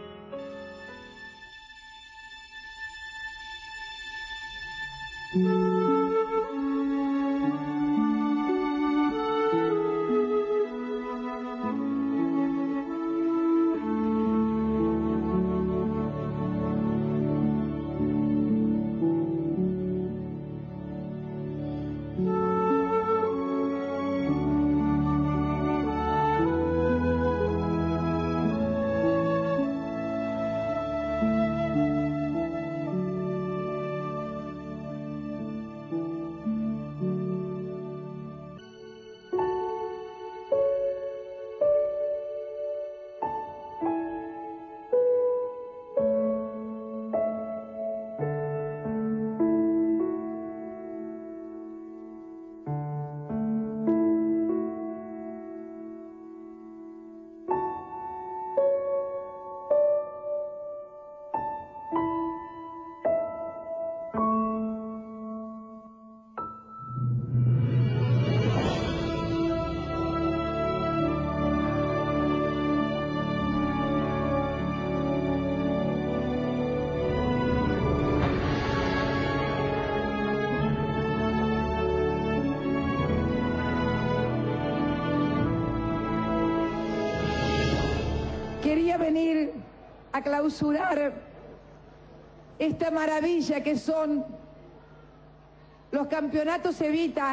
Quería venir a clausurar esta maravilla que son los campeonatos Evita.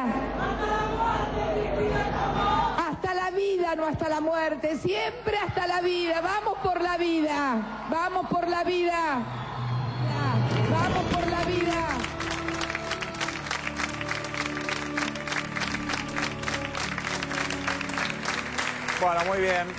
Hasta la vida, no hasta la muerte, siempre hasta la vida. Vamos por la vida, vamos por la vida, vamos por la vida. Bueno, muy bien.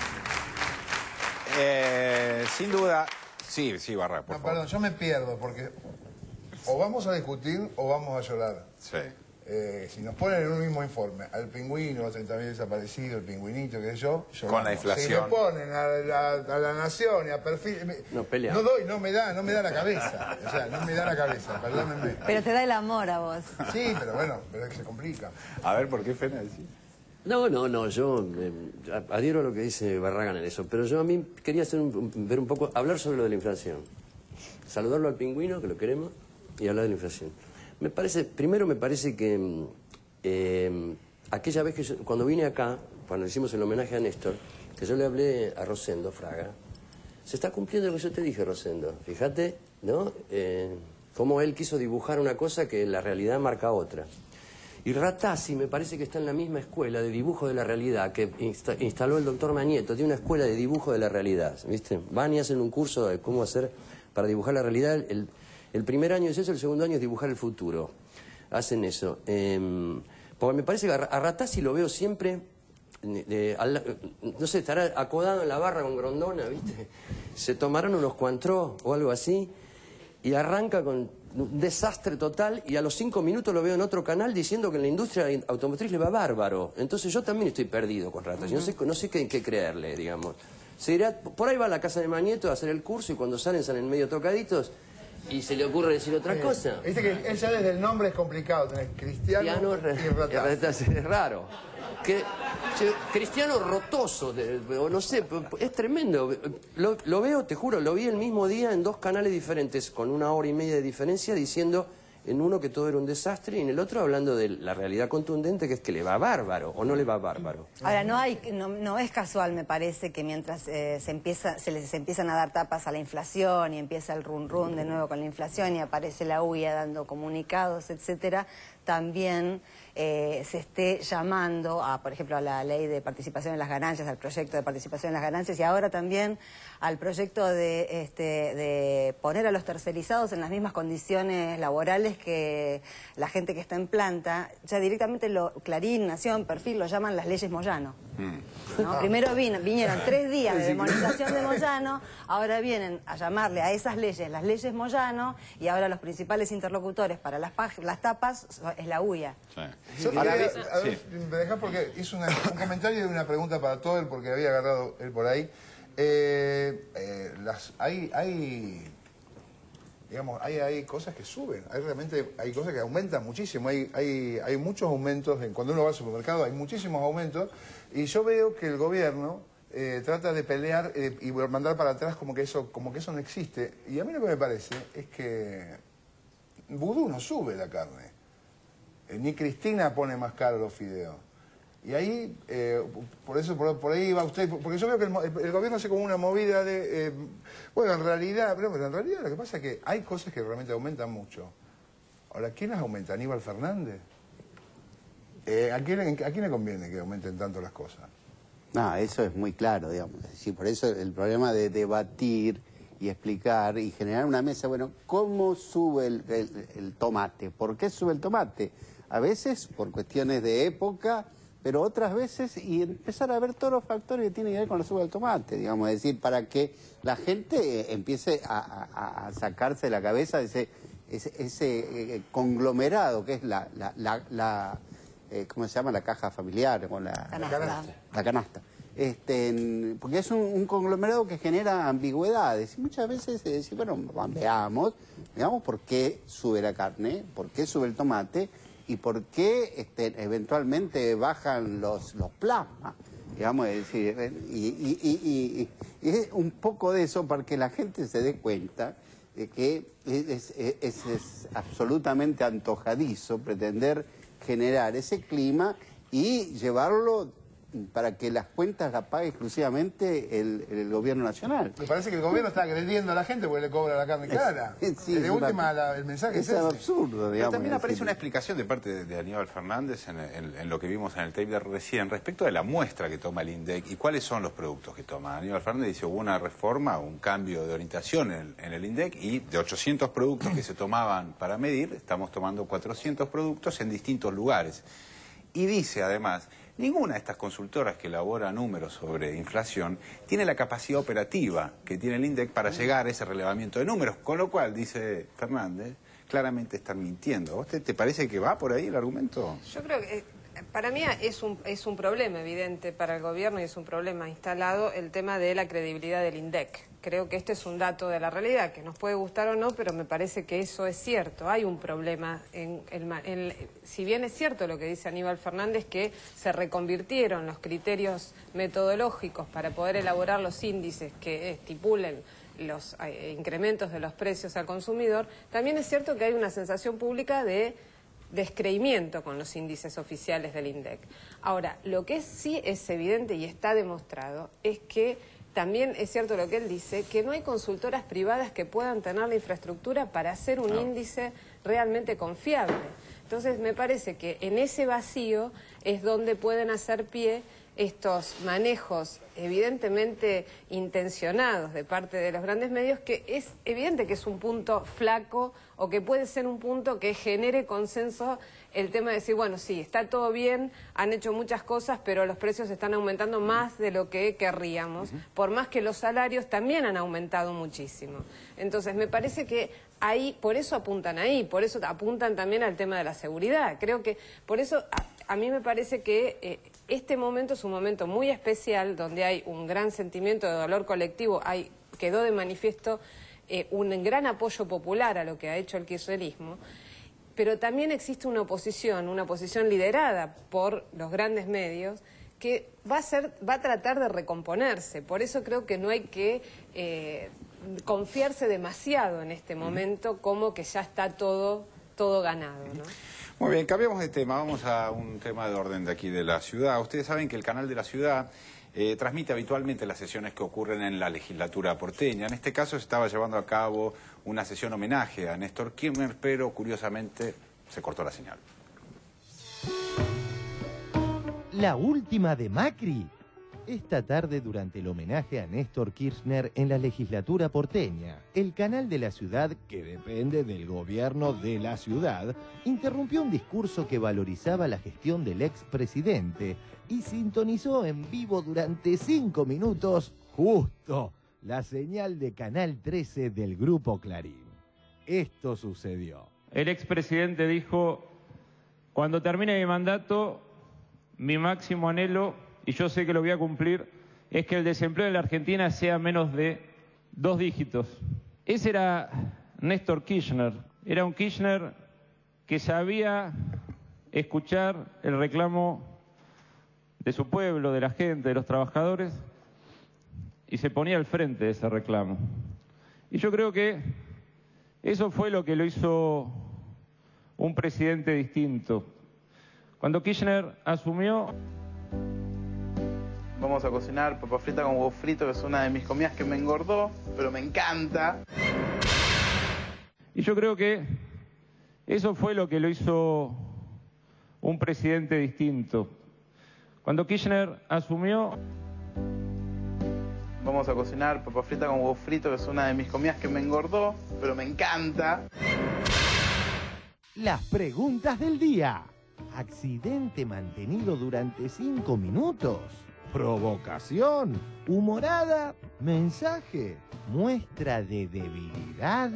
Eh, sin duda, sí, sí, Barra, por no, favor. perdón, yo me pierdo porque o vamos a discutir o vamos a llorar. Sí. Eh, si nos ponen en un mismo informe al pingüino, los treinta mil desaparecidos, el pingüinito, qué sé yo, yo con la inflación. Si me ponen a la, a la nación y a perfil... Me, no, pelea. No doy, no me da, no me da la cabeza. O sea, no me da la cabeza, perdónenme. Pero te da el amor a vos. Sí, pero bueno, pero es que se complica. A ver, ¿por qué Fena? No, no, no, yo eh, adhiero a lo que dice Barragán en eso, pero yo a mí quería hacer un, ver un poco, hablar sobre lo de la inflación. Saludarlo al pingüino, que lo queremos, y hablar de la inflación. Me parece, primero me parece que eh, aquella vez que yo, cuando vine acá, cuando hicimos el homenaje a Néstor, que yo le hablé a Rosendo Fraga, se está cumpliendo lo que yo te dije, Rosendo. Fíjate, ¿no? Eh, cómo él quiso dibujar una cosa que la realidad marca otra. Y Ratazzi me parece que está en la misma escuela de dibujo de la realidad que insta instaló el doctor Mañeto, tiene una escuela de dibujo de la realidad, ¿viste? Van y hacen un curso de cómo hacer para dibujar la realidad. El, el primer año es eso, el segundo año es dibujar el futuro. Hacen eso. Eh, porque me parece que a Ratazzi lo veo siempre, eh, al, no sé, estará acodado en la barra con Grondona, ¿viste? Se tomaron unos Cointreau o algo así y arranca con un desastre total, y a los cinco minutos lo veo en otro canal diciendo que en la industria automotriz le va bárbaro. Entonces yo también estoy perdido con Ratazzi, no sé, no sé qué, qué creerle, digamos. Se dirá, por ahí va a la casa de Mañeto a hacer el curso y cuando salen salen medio tocaditos y se le ocurre decir otra eh, cosa. Viste que él ya desde el nombre es complicado, tenés Cristiano y Ratazzi. Es raro. Que, che, Cristiano Rotoso, de, o no sé, es tremendo. Lo, lo veo, te juro, lo vi el mismo día en dos canales diferentes, con una hora y media de diferencia, diciendo en uno que todo era un desastre y en el otro hablando de la realidad contundente, que es que le va bárbaro o no le va bárbaro. Ahora, no hay, no, no es casual, me parece, que mientras eh, se empieza, se les empiezan a dar tapas a la inflación y empieza el run run de nuevo con la inflación y aparece la U I A dando comunicados, etcétera, también eh, se esté llamando a, por ejemplo, a la ley de participación en las ganancias, al proyecto de participación en las ganancias y ahora también al proyecto de, este, de poner a los tercerizados en las mismas condiciones laborales que la gente que está en planta. Ya directamente lo, Clarín, Nación, Perfil, lo llaman las leyes Moyano. Mm. ¿No? Primero vino, vinieron tres días de demonización de Moyano, ahora vienen a llamarle a esas leyes las leyes Moyano y ahora los principales interlocutores para las, las tapas es la U I A. Sí. Yo quería, a ver, sí. me dejás porque hizo una, un comentario y una pregunta para todo él, porque había agarrado él por ahí. Eh, eh, las, hay, hay, digamos, hay, hay cosas que suben, hay realmente hay cosas que aumentan muchísimo, hay, hay, hay muchos aumentos, en, cuando uno va al supermercado hay muchísimos aumentos, y yo veo que el gobierno eh, trata de pelear eh, y mandar para atrás como que, eso, como que eso no existe, y a mí lo que me parece es que Vudú no sube la carne. Ni Cristina pone más caro los fideos. Y ahí, eh, por eso, por, por ahí va usted, porque yo veo que el, el gobierno hace como una movida de, eh, bueno, en realidad, pero en realidad lo que pasa es que hay cosas que realmente aumentan mucho. Ahora, ¿quién las aumenta? ¿Aníbal Fernández? Eh, ¿a, quién, ¿A quién le conviene que aumenten tanto las cosas? No, eso es muy claro, digamos. Sí, por eso el problema de debatir y explicar y generar una mesa, bueno, ¿cómo sube el, el, el tomate? ¿Por qué sube el tomate? A veces por cuestiones de época, pero otras veces, y empezar a ver todos los factores que tienen que ver con la suba del tomate, digamos, es decir, para que la gente empiece a, a, a sacarse de la cabeza ese, ese, ese eh, conglomerado que es la, la, la, la eh, ¿cómo se llama? La caja familiar, o la canasta. La canasta. Este, porque es un, un conglomerado que genera ambigüedades, y muchas veces se dice, bueno, veamos, veamos por qué sube la carne, por qué sube el tomate, y por qué este, eventualmente bajan los, los plasmas, digamos, es decir, y, y, y, y, y es un poco de eso para que la gente se dé cuenta de que es, es, es, es absolutamente antojadizo pretender generar ese clima y llevarlo para que las cuentas las pague exclusivamente el, el gobierno nacional. Me parece que el gobierno está agrediendo a la gente porque le cobra la carne cara. Sí, de última, la, el mensaje es, es ese. absurdo, digamos. Pero también aparece una explicación de parte de, de Aníbal Fernández en, en, en lo que vimos en el tape de recién respecto de la muestra que toma el INDEC y cuáles son los productos que toma. Aníbal Fernández dice hubo una reforma, un cambio de orientación en, en el INDEC y de ochocientos productos que se tomaban para medir, estamos tomando cuatrocientos productos en distintos lugares. Y dice además, ninguna de estas consultoras que elabora números sobre inflación tiene la capacidad operativa que tiene el INDEC para llegar a ese relevamiento de números, con lo cual, dice Fernández, claramente están mintiendo. ¿A vos te, te parece que va por ahí el argumento? Yo creo que... Eh... Para mí es un, es un problema evidente para el gobierno y es un problema instalado el tema de la credibilidad del INDEC. Creo que este es un dato de la realidad, que nos puede gustar o no, pero me parece que eso es cierto. Hay un problema. En el, en, si bien es cierto lo que dice Aníbal Fernández, que se reconvirtieron los criterios metodológicos para poder elaborar los índices que estipulen los eh, incrementos de los precios al consumidor, también es cierto que hay una sensación pública de descreimiento con los índices oficiales del INDEC. Ahora, lo que sí es evidente y está demostrado es que también es cierto lo que él dice, que no hay consultoras privadas que puedan tener la infraestructura para hacer un no. índice realmente confiable. Entonces, me parece que en ese vacío es donde pueden hacer pie estos manejos evidentemente intencionados de parte de los grandes medios, que es evidente que es un punto flaco o que puede ser un punto que genere consenso el tema de decir, bueno, sí, está todo bien, han hecho muchas cosas, pero los precios están aumentando más de lo que querríamos, uh-huh. por más que los salarios también han aumentado muchísimo. Entonces, me parece que ahí, por eso apuntan ahí, por eso apuntan también al tema de la seguridad. Creo que, por eso, a, a mí me parece que eh, este momento es un momento muy especial, donde hay un gran sentimiento de dolor colectivo, hay, quedó de manifiesto eh, un gran apoyo popular a lo que ha hecho el kirchnerismo, pero también existe una oposición, una oposición liderada por los grandes medios, que va a, ser, va a tratar de recomponerse. Por eso creo que no hay que eh, confiarse demasiado en este momento, como que ya está todo, todo ganado, ¿no? Muy bien, cambiamos de tema, vamos a un tema de orden de aquí de la ciudad. Ustedes saben que el canal de la ciudad eh, transmite habitualmente las sesiones que ocurren en la legislatura porteña. En este caso se estaba llevando a cabo una sesión homenaje a Néstor Kirchner, pero curiosamente se cortó la señal. La última de Macri. Esta tarde, durante el homenaje a Néstor Kirchner en la legislatura porteña, el canal de la ciudad, que depende del gobierno de la ciudad, interrumpió un discurso que valorizaba la gestión del expresidente y sintonizó en vivo durante cinco minutos, justo, la señal de Canal trece del Grupo Clarín. Esto sucedió. El expresidente dijo, cuando termine mi mandato, mi máximo anhelo, y yo sé que lo voy a cumplir, es que el desempleo en la Argentina sea menos de dos dígitos. Ese era Néstor Kirchner. Era un Kirchner que sabía escuchar el reclamo de su pueblo, de la gente, de los trabajadores, y se ponía al frente de ese reclamo. Y yo creo que eso fue lo que lo hizo un presidente distinto. Cuando Kirchner asumió... Vamos a cocinar papa frita con huevo frito, que es una de mis comidas que me engordó, pero me encanta. Y yo creo que eso fue lo que lo hizo un presidente distinto. Cuando Kirchner asumió... Vamos a cocinar papa frita con huevo frito, que es una de mis comidas que me engordó, pero me encanta. Las preguntas del día. Accidente mantenido durante cinco minutos. Provocación, humorada, mensaje, muestra de debilidad.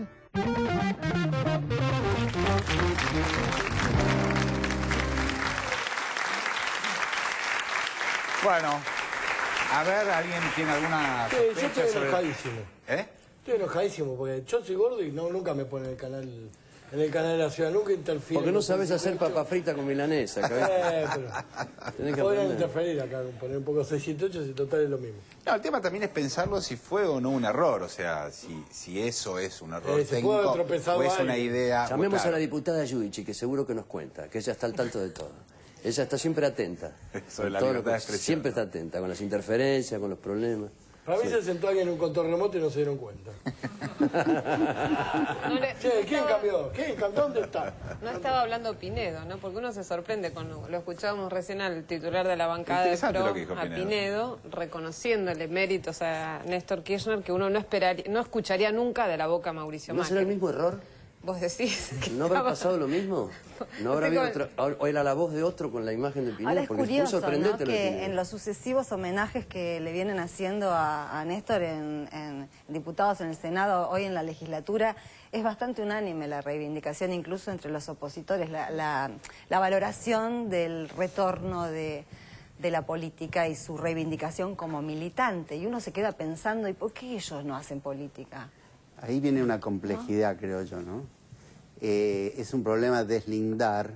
Bueno, a ver, ¿alguien tiene alguna sí, sospecha yo estoy sobre... enojadísimo. ¿Eh? Estoy enojadísimo porque yo soy gordo y no, nunca me pone el canal... En el canal de la ciudad, nunca interfiere. Porque no sabes hacer papa frita con milanesa. Eh, pero... Podrían interferir acá, poner un poco seis ciento ocho, si total es lo mismo. No, el tema también es pensarlo si fue o no un error, o sea, si, si eso es un error eh, técnico o es una idea... Llamemos claro. a la diputada Yudichi, que seguro que nos cuenta, que ella está al tanto de todo. Ella está siempre atenta. Eso de la todo libertad lo de que, expresión. Siempre está atenta, con las interferencias, con los problemas. Para mí sí. se sentó alguien en un control remoto y no se dieron cuenta. No le, che, ¿quién estaba, cambió? ¿Quién cambió? ¿Dónde está? No estaba hablando Pinedo, ¿no? Porque uno se sorprende cuando lo escuchábamos recién al titular de la bancada de Pro, a Pinedo. Pinedo, reconociéndole méritos a Néstor Kirchner que uno no esperaría, no escucharía nunca de la boca a Mauricio ¿No Macri. será el mismo error? Vos decís que ¿No habrá estaba- pasado lo mismo? ¿No habrá Usted habido con- otra, o era la voz de otro con la imagen de Pineda? Ahora es Porque curioso, fue sorprendente ¿no? lo de que Pineda. en los sucesivos homenajes que le vienen haciendo a, a Néstor en, en diputados en el Senado, hoy en la legislatura, es bastante unánime la reivindicación, incluso entre los opositores, la, la, la valoración del retorno de, de la política y su reivindicación como militante. Y uno se queda pensando, ¿y por qué ellos no hacen política? Ahí viene una complejidad, creo yo, ¿no? Eh, es un problema deslindar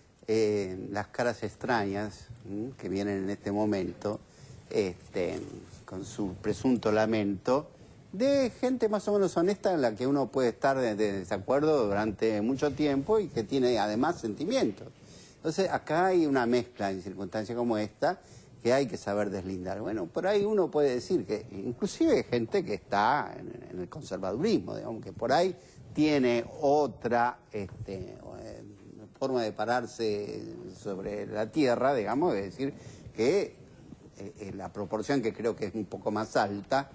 eh, las caras extrañas ¿m? que vienen en este momento, este, con su presunto lamento, de gente más o menos honesta en la que uno puede estar de, de desacuerdo durante mucho tiempo y que tiene además sentimientos. Entonces acá hay una mezcla en circunstancias como esta que hay que saber deslindar. Bueno, por ahí uno puede decir que inclusive hay gente que está en, en el conservadurismo, digamos, que por ahí tiene otra este, eh, forma de pararse sobre la tierra, digamos, es decir, que eh, la proporción que creo que es un poco más alta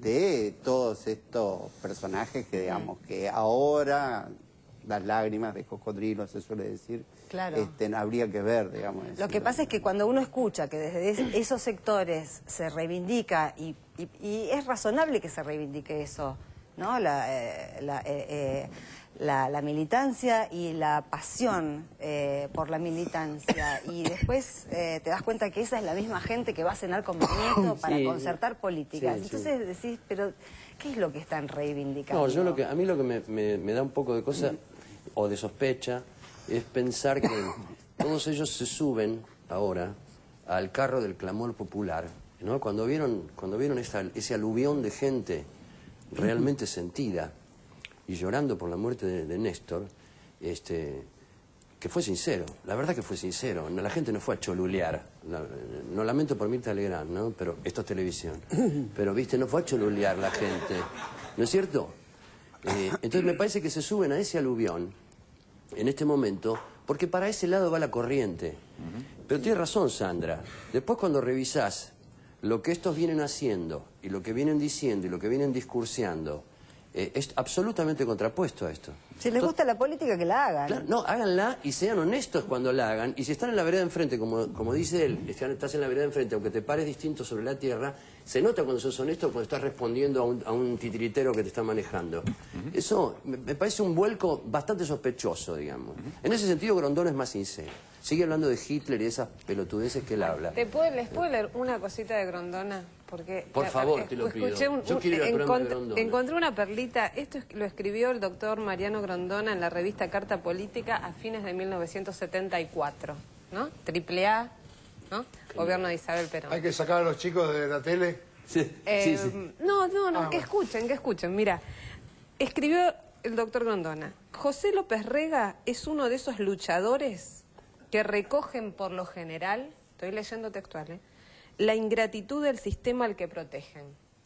de todos estos personajes que, digamos, que ahora las lágrimas de cocodrilo, se suele decir, Claro. este, habría que ver, digamos. Lo que pasa es que cuando uno escucha que desde es- esos sectores se reivindica, y, y- y es razonable que se reivindique eso, ¿no? La, eh, la, eh, eh, la- la militancia y la pasión eh, por la militancia, y después eh, te das cuenta que esa es la misma gente que va a cenar con Nieto para Sí. concertar políticas. Sí, sí. Entonces decís, pero ¿qué es lo que están reivindicando? No, yo lo que, a mí lo que me, me- me da un poco de cosa, o de sospecha, es pensar que todos ellos se suben ahora al carro del clamor popular, ¿no? Cuando vieron, cuando vieron esa- ese aluvión de gente realmente sentida y llorando por la muerte de, de Néstor, este, que fue sincero, la verdad que fue sincero, no, la gente no fue a cholulear, no, no lamento por Mirta Legrand, ¿no? Pero esto es televisión, pero viste, no fue a cholulear la gente, ¿no es cierto? Eh, entonces me parece que se suben a ese aluvión en este momento, porque para ese lado va la corriente. Pero tiene razón Sandra, después cuando revisás lo que estos vienen haciendo y lo que vienen diciendo y lo que vienen discurseando, eh, es absolutamente contrapuesto a esto. Si les gusta la política, que la hagan. Claro, no, háganla y sean honestos cuando la hagan. Y si están en la vereda de enfrente, como, como dice él, están- estás en la vereda de enfrente, aunque te pares distinto sobre la tierra, se nota cuando sos honesto cuando estás respondiendo a un, a un titiritero que te está manejando. Eso me, me parece un vuelco bastante sospechoso, digamos. En ese sentido, Grondona es más sincero. Sigue hablando de Hitler y de esas pelotudeces que él habla. ¿Te puedo, ¿Les puedo leer una cosita de Grondona? Porque Por eh, favor, eh, te lo pido. escuché un- Yo un- quiero ir al programa de encont- Grondona. Encontré una perlita. Esto es- lo escribió el doctor Mariano Grondona en la revista Carta Política a fines de mil novecientos setenta y cuatro, ¿no? Triple A, ¿no? Gobierno de Isabel Perón. Hay que sacar a los chicos de la tele. Sí, Eh, No, no, no, Ah, que bueno. escuchen, que escuchen. Mira, escribió el doctor Grondona: José López Rega es uno de esos luchadores que recogen por lo general, estoy leyendo textual, ¿eh? la ingratitud del sistema al que protegen.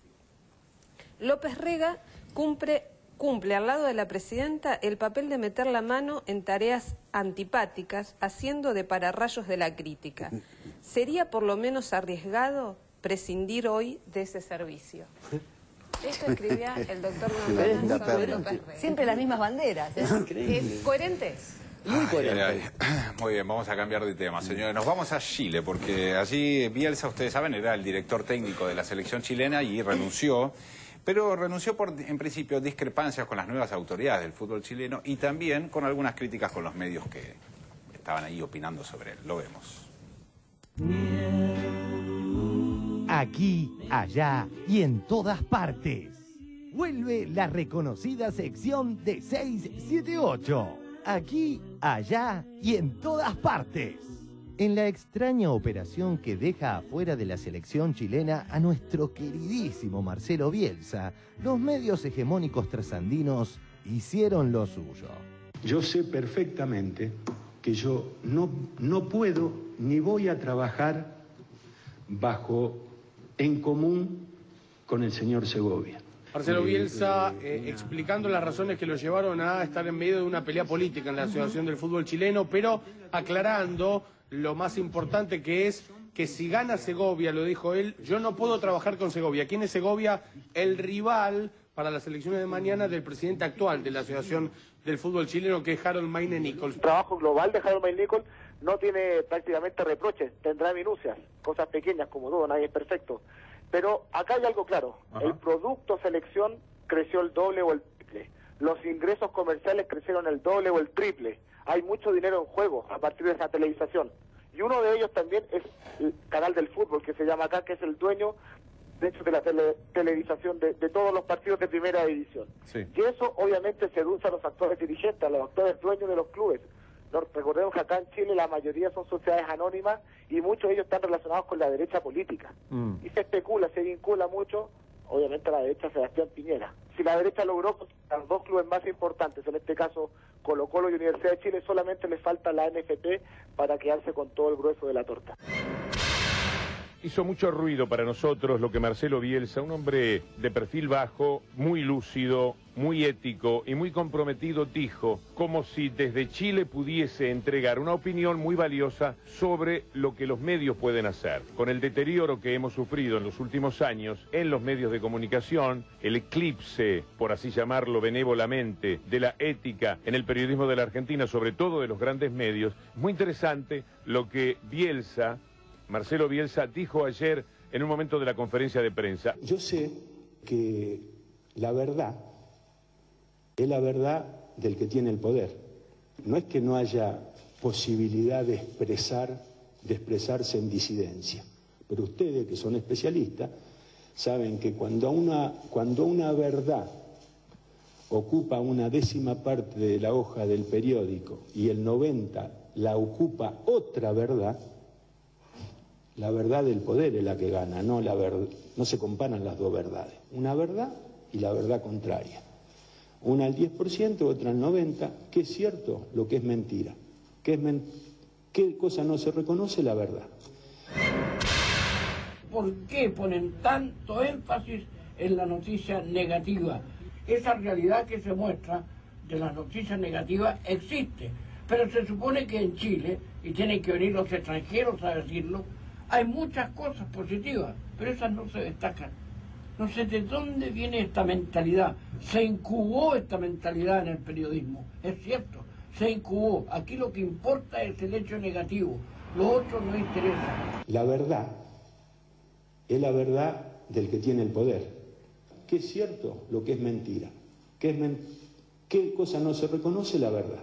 López Rega cumple, cumple al lado de la presidenta el papel de meter la mano en tareas antipáticas, haciendo de pararrayos de la crítica. Sería por lo menos arriesgado prescindir hoy de ese servicio. Esto escribía el doctor Grondona sobre López Rega. Siempre las mismas banderas. ¿eh? Eh, ¿Coherentes? Muy Ay, ay, ay. Muy bien, vamos a cambiar de tema, señores. Nos vamos a Chile, porque allí Bielsa, ustedes saben, era el director técnico de la selección chilena y renunció. Pero renunció por, en principio, discrepancias con las nuevas autoridades del fútbol chileno y también con algunas críticas con los medios que estaban ahí opinando sobre él. Lo vemos. Aquí, allá y en todas partes. Vuelve la reconocida sección de seis siete ocho. Aquí, allá y en todas partes. En la extraña operación que deja afuera de la selección chilena a nuestro queridísimo Marcelo Bielsa, los medios hegemónicos trasandinos hicieron lo suyo. Yo sé perfectamente que yo no, no puedo ni voy a trabajar bajo, en común con el señor Segovia. Marcelo Eh, Bielsa eh, explicando las razones que lo llevaron a estar en medio de una pelea política en la Asociación del Fútbol Chileno, pero aclarando lo más importante, que es que si gana Segovia, lo dijo él, yo no puedo trabajar con Segovia. ¿Quién es Segovia? El rival para las elecciones de mañana del presidente actual de la Asociación del fútbol chileno, que es Harold Mayne Nichols. El trabajo global de Harold Mayne Nichols no tiene prácticamente reproches, tendrá minucias, cosas pequeñas como todo, nadie es perfecto. Pero acá hay algo claro, Ajá. el producto selección creció el doble o el triple, los ingresos comerciales crecieron el doble o el triple, hay mucho dinero en juego a partir de esa televisación. Y uno de ellos también es el canal del fútbol, que se llama acá, que es el dueño, de hecho, de la tele, televisación de, de todos los partidos de primera división. Sí. Y eso obviamente seduce a los actores dirigentes, a los actores dueños de los clubes. No, recordemos que acá en Chile la mayoría son sociedades anónimas y muchos de ellos están relacionados con la derecha política. Mm. Y se especula, se vincula mucho, obviamente, a la derecha Sebastián Piñera. Si la derecha logró a los dos clubes más importantes, en este caso Colo Colo y Universidad de Chile, solamente le falta la N F P para quedarse con todo el grueso de la torta. Hizo mucho ruido para nosotros lo que Marcelo Bielsa, un hombre de perfil bajo, muy lúcido, muy ético y muy comprometido, dijo, como si desde Chile pudiese entregar una opinión muy valiosa sobre lo que los medios pueden hacer. Con el deterioro que hemos sufrido en los últimos años en los medios de comunicación, el eclipse, por así llamarlo benévolamente, de la ética en el periodismo de la Argentina, sobre todo de los grandes medios, muy interesante lo que Bielsa, Marcelo Bielsa, dijo ayer en un momento de la conferencia de prensa. Yo sé que la verdad es la verdad del que tiene el poder. No es que no haya posibilidad de expresar, de expresarse en disidencia, pero ustedes, que son especialistas, saben que cuando una, cuando una verdad ocupa una décima parte de la hoja del periódico y el noventa la ocupa otra verdad, la verdad del poder es la que gana, no, la ver... no se comparan las dos verdades. Una verdad y la verdad contraria. Una al diez por ciento, otra al noventa por ciento, que es cierto, lo que es mentira. ¿Qué, es men... ¿Qué cosa no se reconoce? La verdad. ¿Por qué ponen tanto énfasis en la noticia negativa? Esa realidad que se muestra de las noticias negativas existe, pero se supone que en Chile, y tienen que venir los extranjeros a decirlo, hay muchas cosas positivas, pero esas no se destacan. No sé de dónde viene esta mentalidad. Se incubó esta mentalidad en el periodismo, es cierto, se incubó. Aquí lo que importa es el hecho negativo, lo otro no interesa. La verdad es la verdad del que tiene el poder. ¿Qué es cierto? Lo que es mentira. ¿Qué, es men... ¿Qué cosa no se reconoce? La verdad.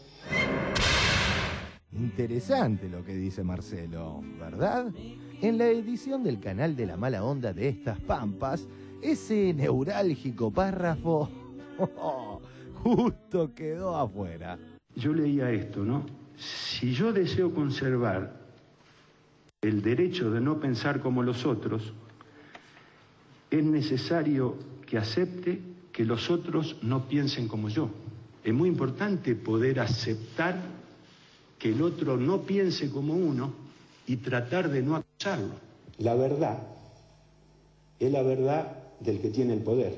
Interesante lo que dice Marcelo, ¿verdad? En la edición del canal de la mala onda de estas pampas, ese neurálgico párrafo oh, justo quedó afuera. Yo leía esto, ¿no? Si yo deseo conservar el derecho de no pensar como los otros, es necesario que acepte que los otros no piensen como yo. Es muy importante poder aceptar que el otro no piense como uno y tratar de no acusarlo. La verdad es la verdad del que tiene el poder.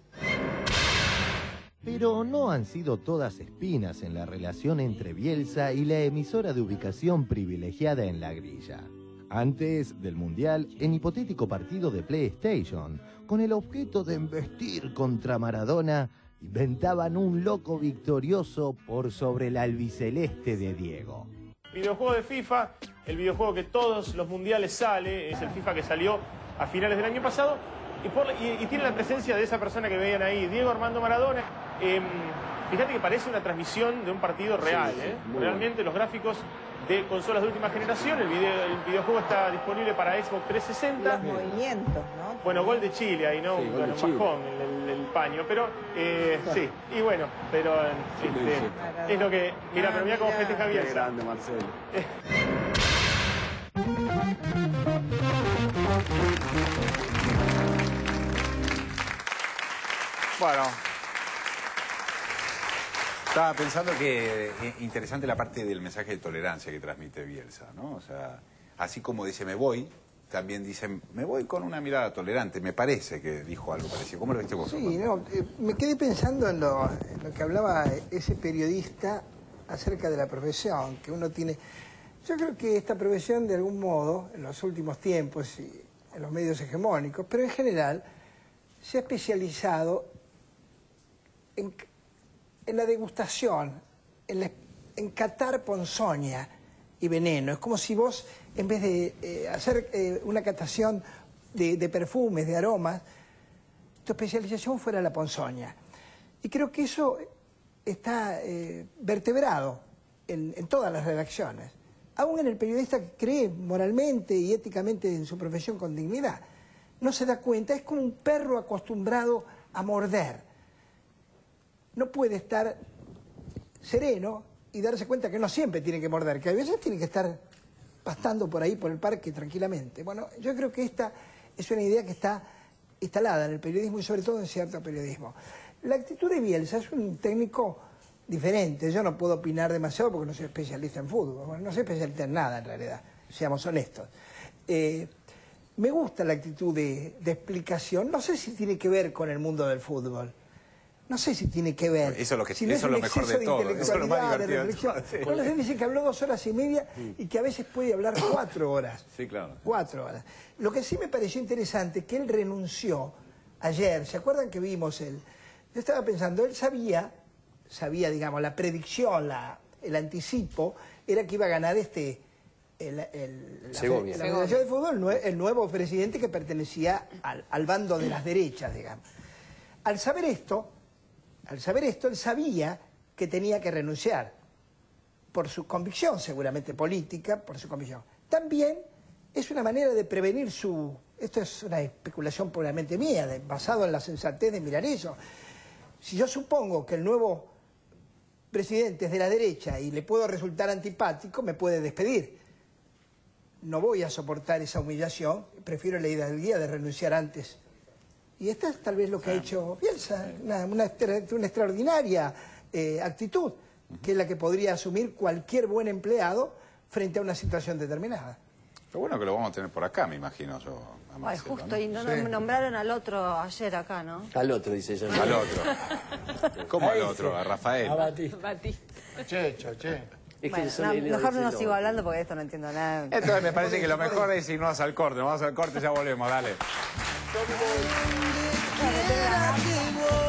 Pero no han sido todas espinas en la relación entre Bielsa y la emisora de ubicación privilegiada en La Grilla. Antes del Mundial, en hipotético partido de PlayStation, con el objeto de embestir contra Maradona, inventaban un loco victorioso por sobre el albiceleste de Diego. Videojuego de FIFA, el videojuego que todos los mundiales sale, es el FIFA que salió a finales del año pasado, y, por, y, y tiene la presencia de esa persona que veían ahí, Diego Armando Maradona. Eh, fíjate que parece una transmisión de un partido real, sí, sí, ¿eh? Realmente bueno. Los gráficos de consolas de última generación, el, video, el videojuego está disponible para Xbox trescientos sesenta. Los movimientos, ¿no? Bueno, gol de Chile ahí, ¿no? Sí, bueno, un bajón el, el, el paño, pero eh, sí, y bueno, pero sí, este, es lo que... Mira, ah, pero mira cómo festeja Bielsa. Qué grande, Marcelo. Bueno, estaba pensando que es interesante la parte del mensaje de tolerancia que transmite Bielsa, ¿no? O sea, así como dice me voy, también dice me voy con una mirada tolerante. Me parece que dijo algo parecido. ¿Cómo lo viste vos? Sí, no, eh, me quedé pensando en lo, en lo que hablaba ese periodista acerca de la profesión, que uno tiene... Yo creo que esta profesión, de algún modo, en los últimos tiempos y en los medios hegemónicos, pero en general, se ha especializado en en la degustación, en, la, en catar ponzoña y veneno. Es como si vos, en vez de eh, hacer eh, una catación de, de perfumes, de aromas, tu especialización fuera la ponzoña. Y creo que eso está eh, vertebrado en, en todas las redacciones. Aún en el periodista que cree moralmente y éticamente en su profesión con dignidad, no se da cuenta, es como un perro acostumbrado a morder. No puede estar sereno y darse cuenta que no siempre tiene que morder, que a veces tiene que estar pastando por ahí, por el parque, tranquilamente. Bueno, yo creo que esta es una idea que está instalada en el periodismo y sobre todo en cierto periodismo. La actitud de Bielsa es un técnico diferente. Yo no puedo opinar demasiado porque no soy especialista en fútbol. Bueno, no soy especialista en nada en realidad, seamos honestos. Eh, me gusta la actitud de, de explicación. No sé si tiene que ver con el mundo del fútbol. No sé si tiene que ver. Eso es lo, que, si no eso es es lo mejor de todo. Eso es lo más divertido de todo. Sí. Bueno, se dice que habló dos horas y media y que a veces puede hablar cuatro horas. Sí, claro. Cuatro horas. Lo que sí me pareció interesante, que él renunció ayer. ¿Se acuerdan que vimos él? Yo estaba pensando, él sabía, sabía, digamos, la predicción, la, el anticipo, era que iba a ganar este... El, el, la, Segovia. la Federación de Fútbol, el nuevo presidente que pertenecía al, al bando de las derechas, digamos. Al saber esto, al saber esto, él sabía que tenía que renunciar, por su convicción seguramente política, por su convicción. También es una manera de prevenir su... Esto es una especulación puramente mía, de, basado en la sensatez de mirar eso. Si yo supongo que el nuevo presidente es de la derecha y le puedo resultar antipático, me puede despedir. No voy a soportar esa humillación, prefiero la idea del día de renunciar antes. Y esta es tal vez lo que ha hecho Bielsa, una, una, una extraordinaria eh, actitud, que es la que podría asumir cualquier buen empleado frente a una situación determinada. Lo bueno que lo vamos a tener por acá, me imagino yo. A Ay, Marcelo, justo, ¿no? y no, Sí. nos nombraron al otro ayer acá, ¿no? Al otro, dice ella. Al otro. ¿Cómo al otro? A Rafael. Ah, A Batista. Checho, che. Es que Bueno, son- no, él mejor no dice, nos sigo hablando porque de esto no entiendo nada. Entonces me parece que lo mejor es irnos al corte. Nos vamos al corte y ya volvemos, dale. Quiera que voy.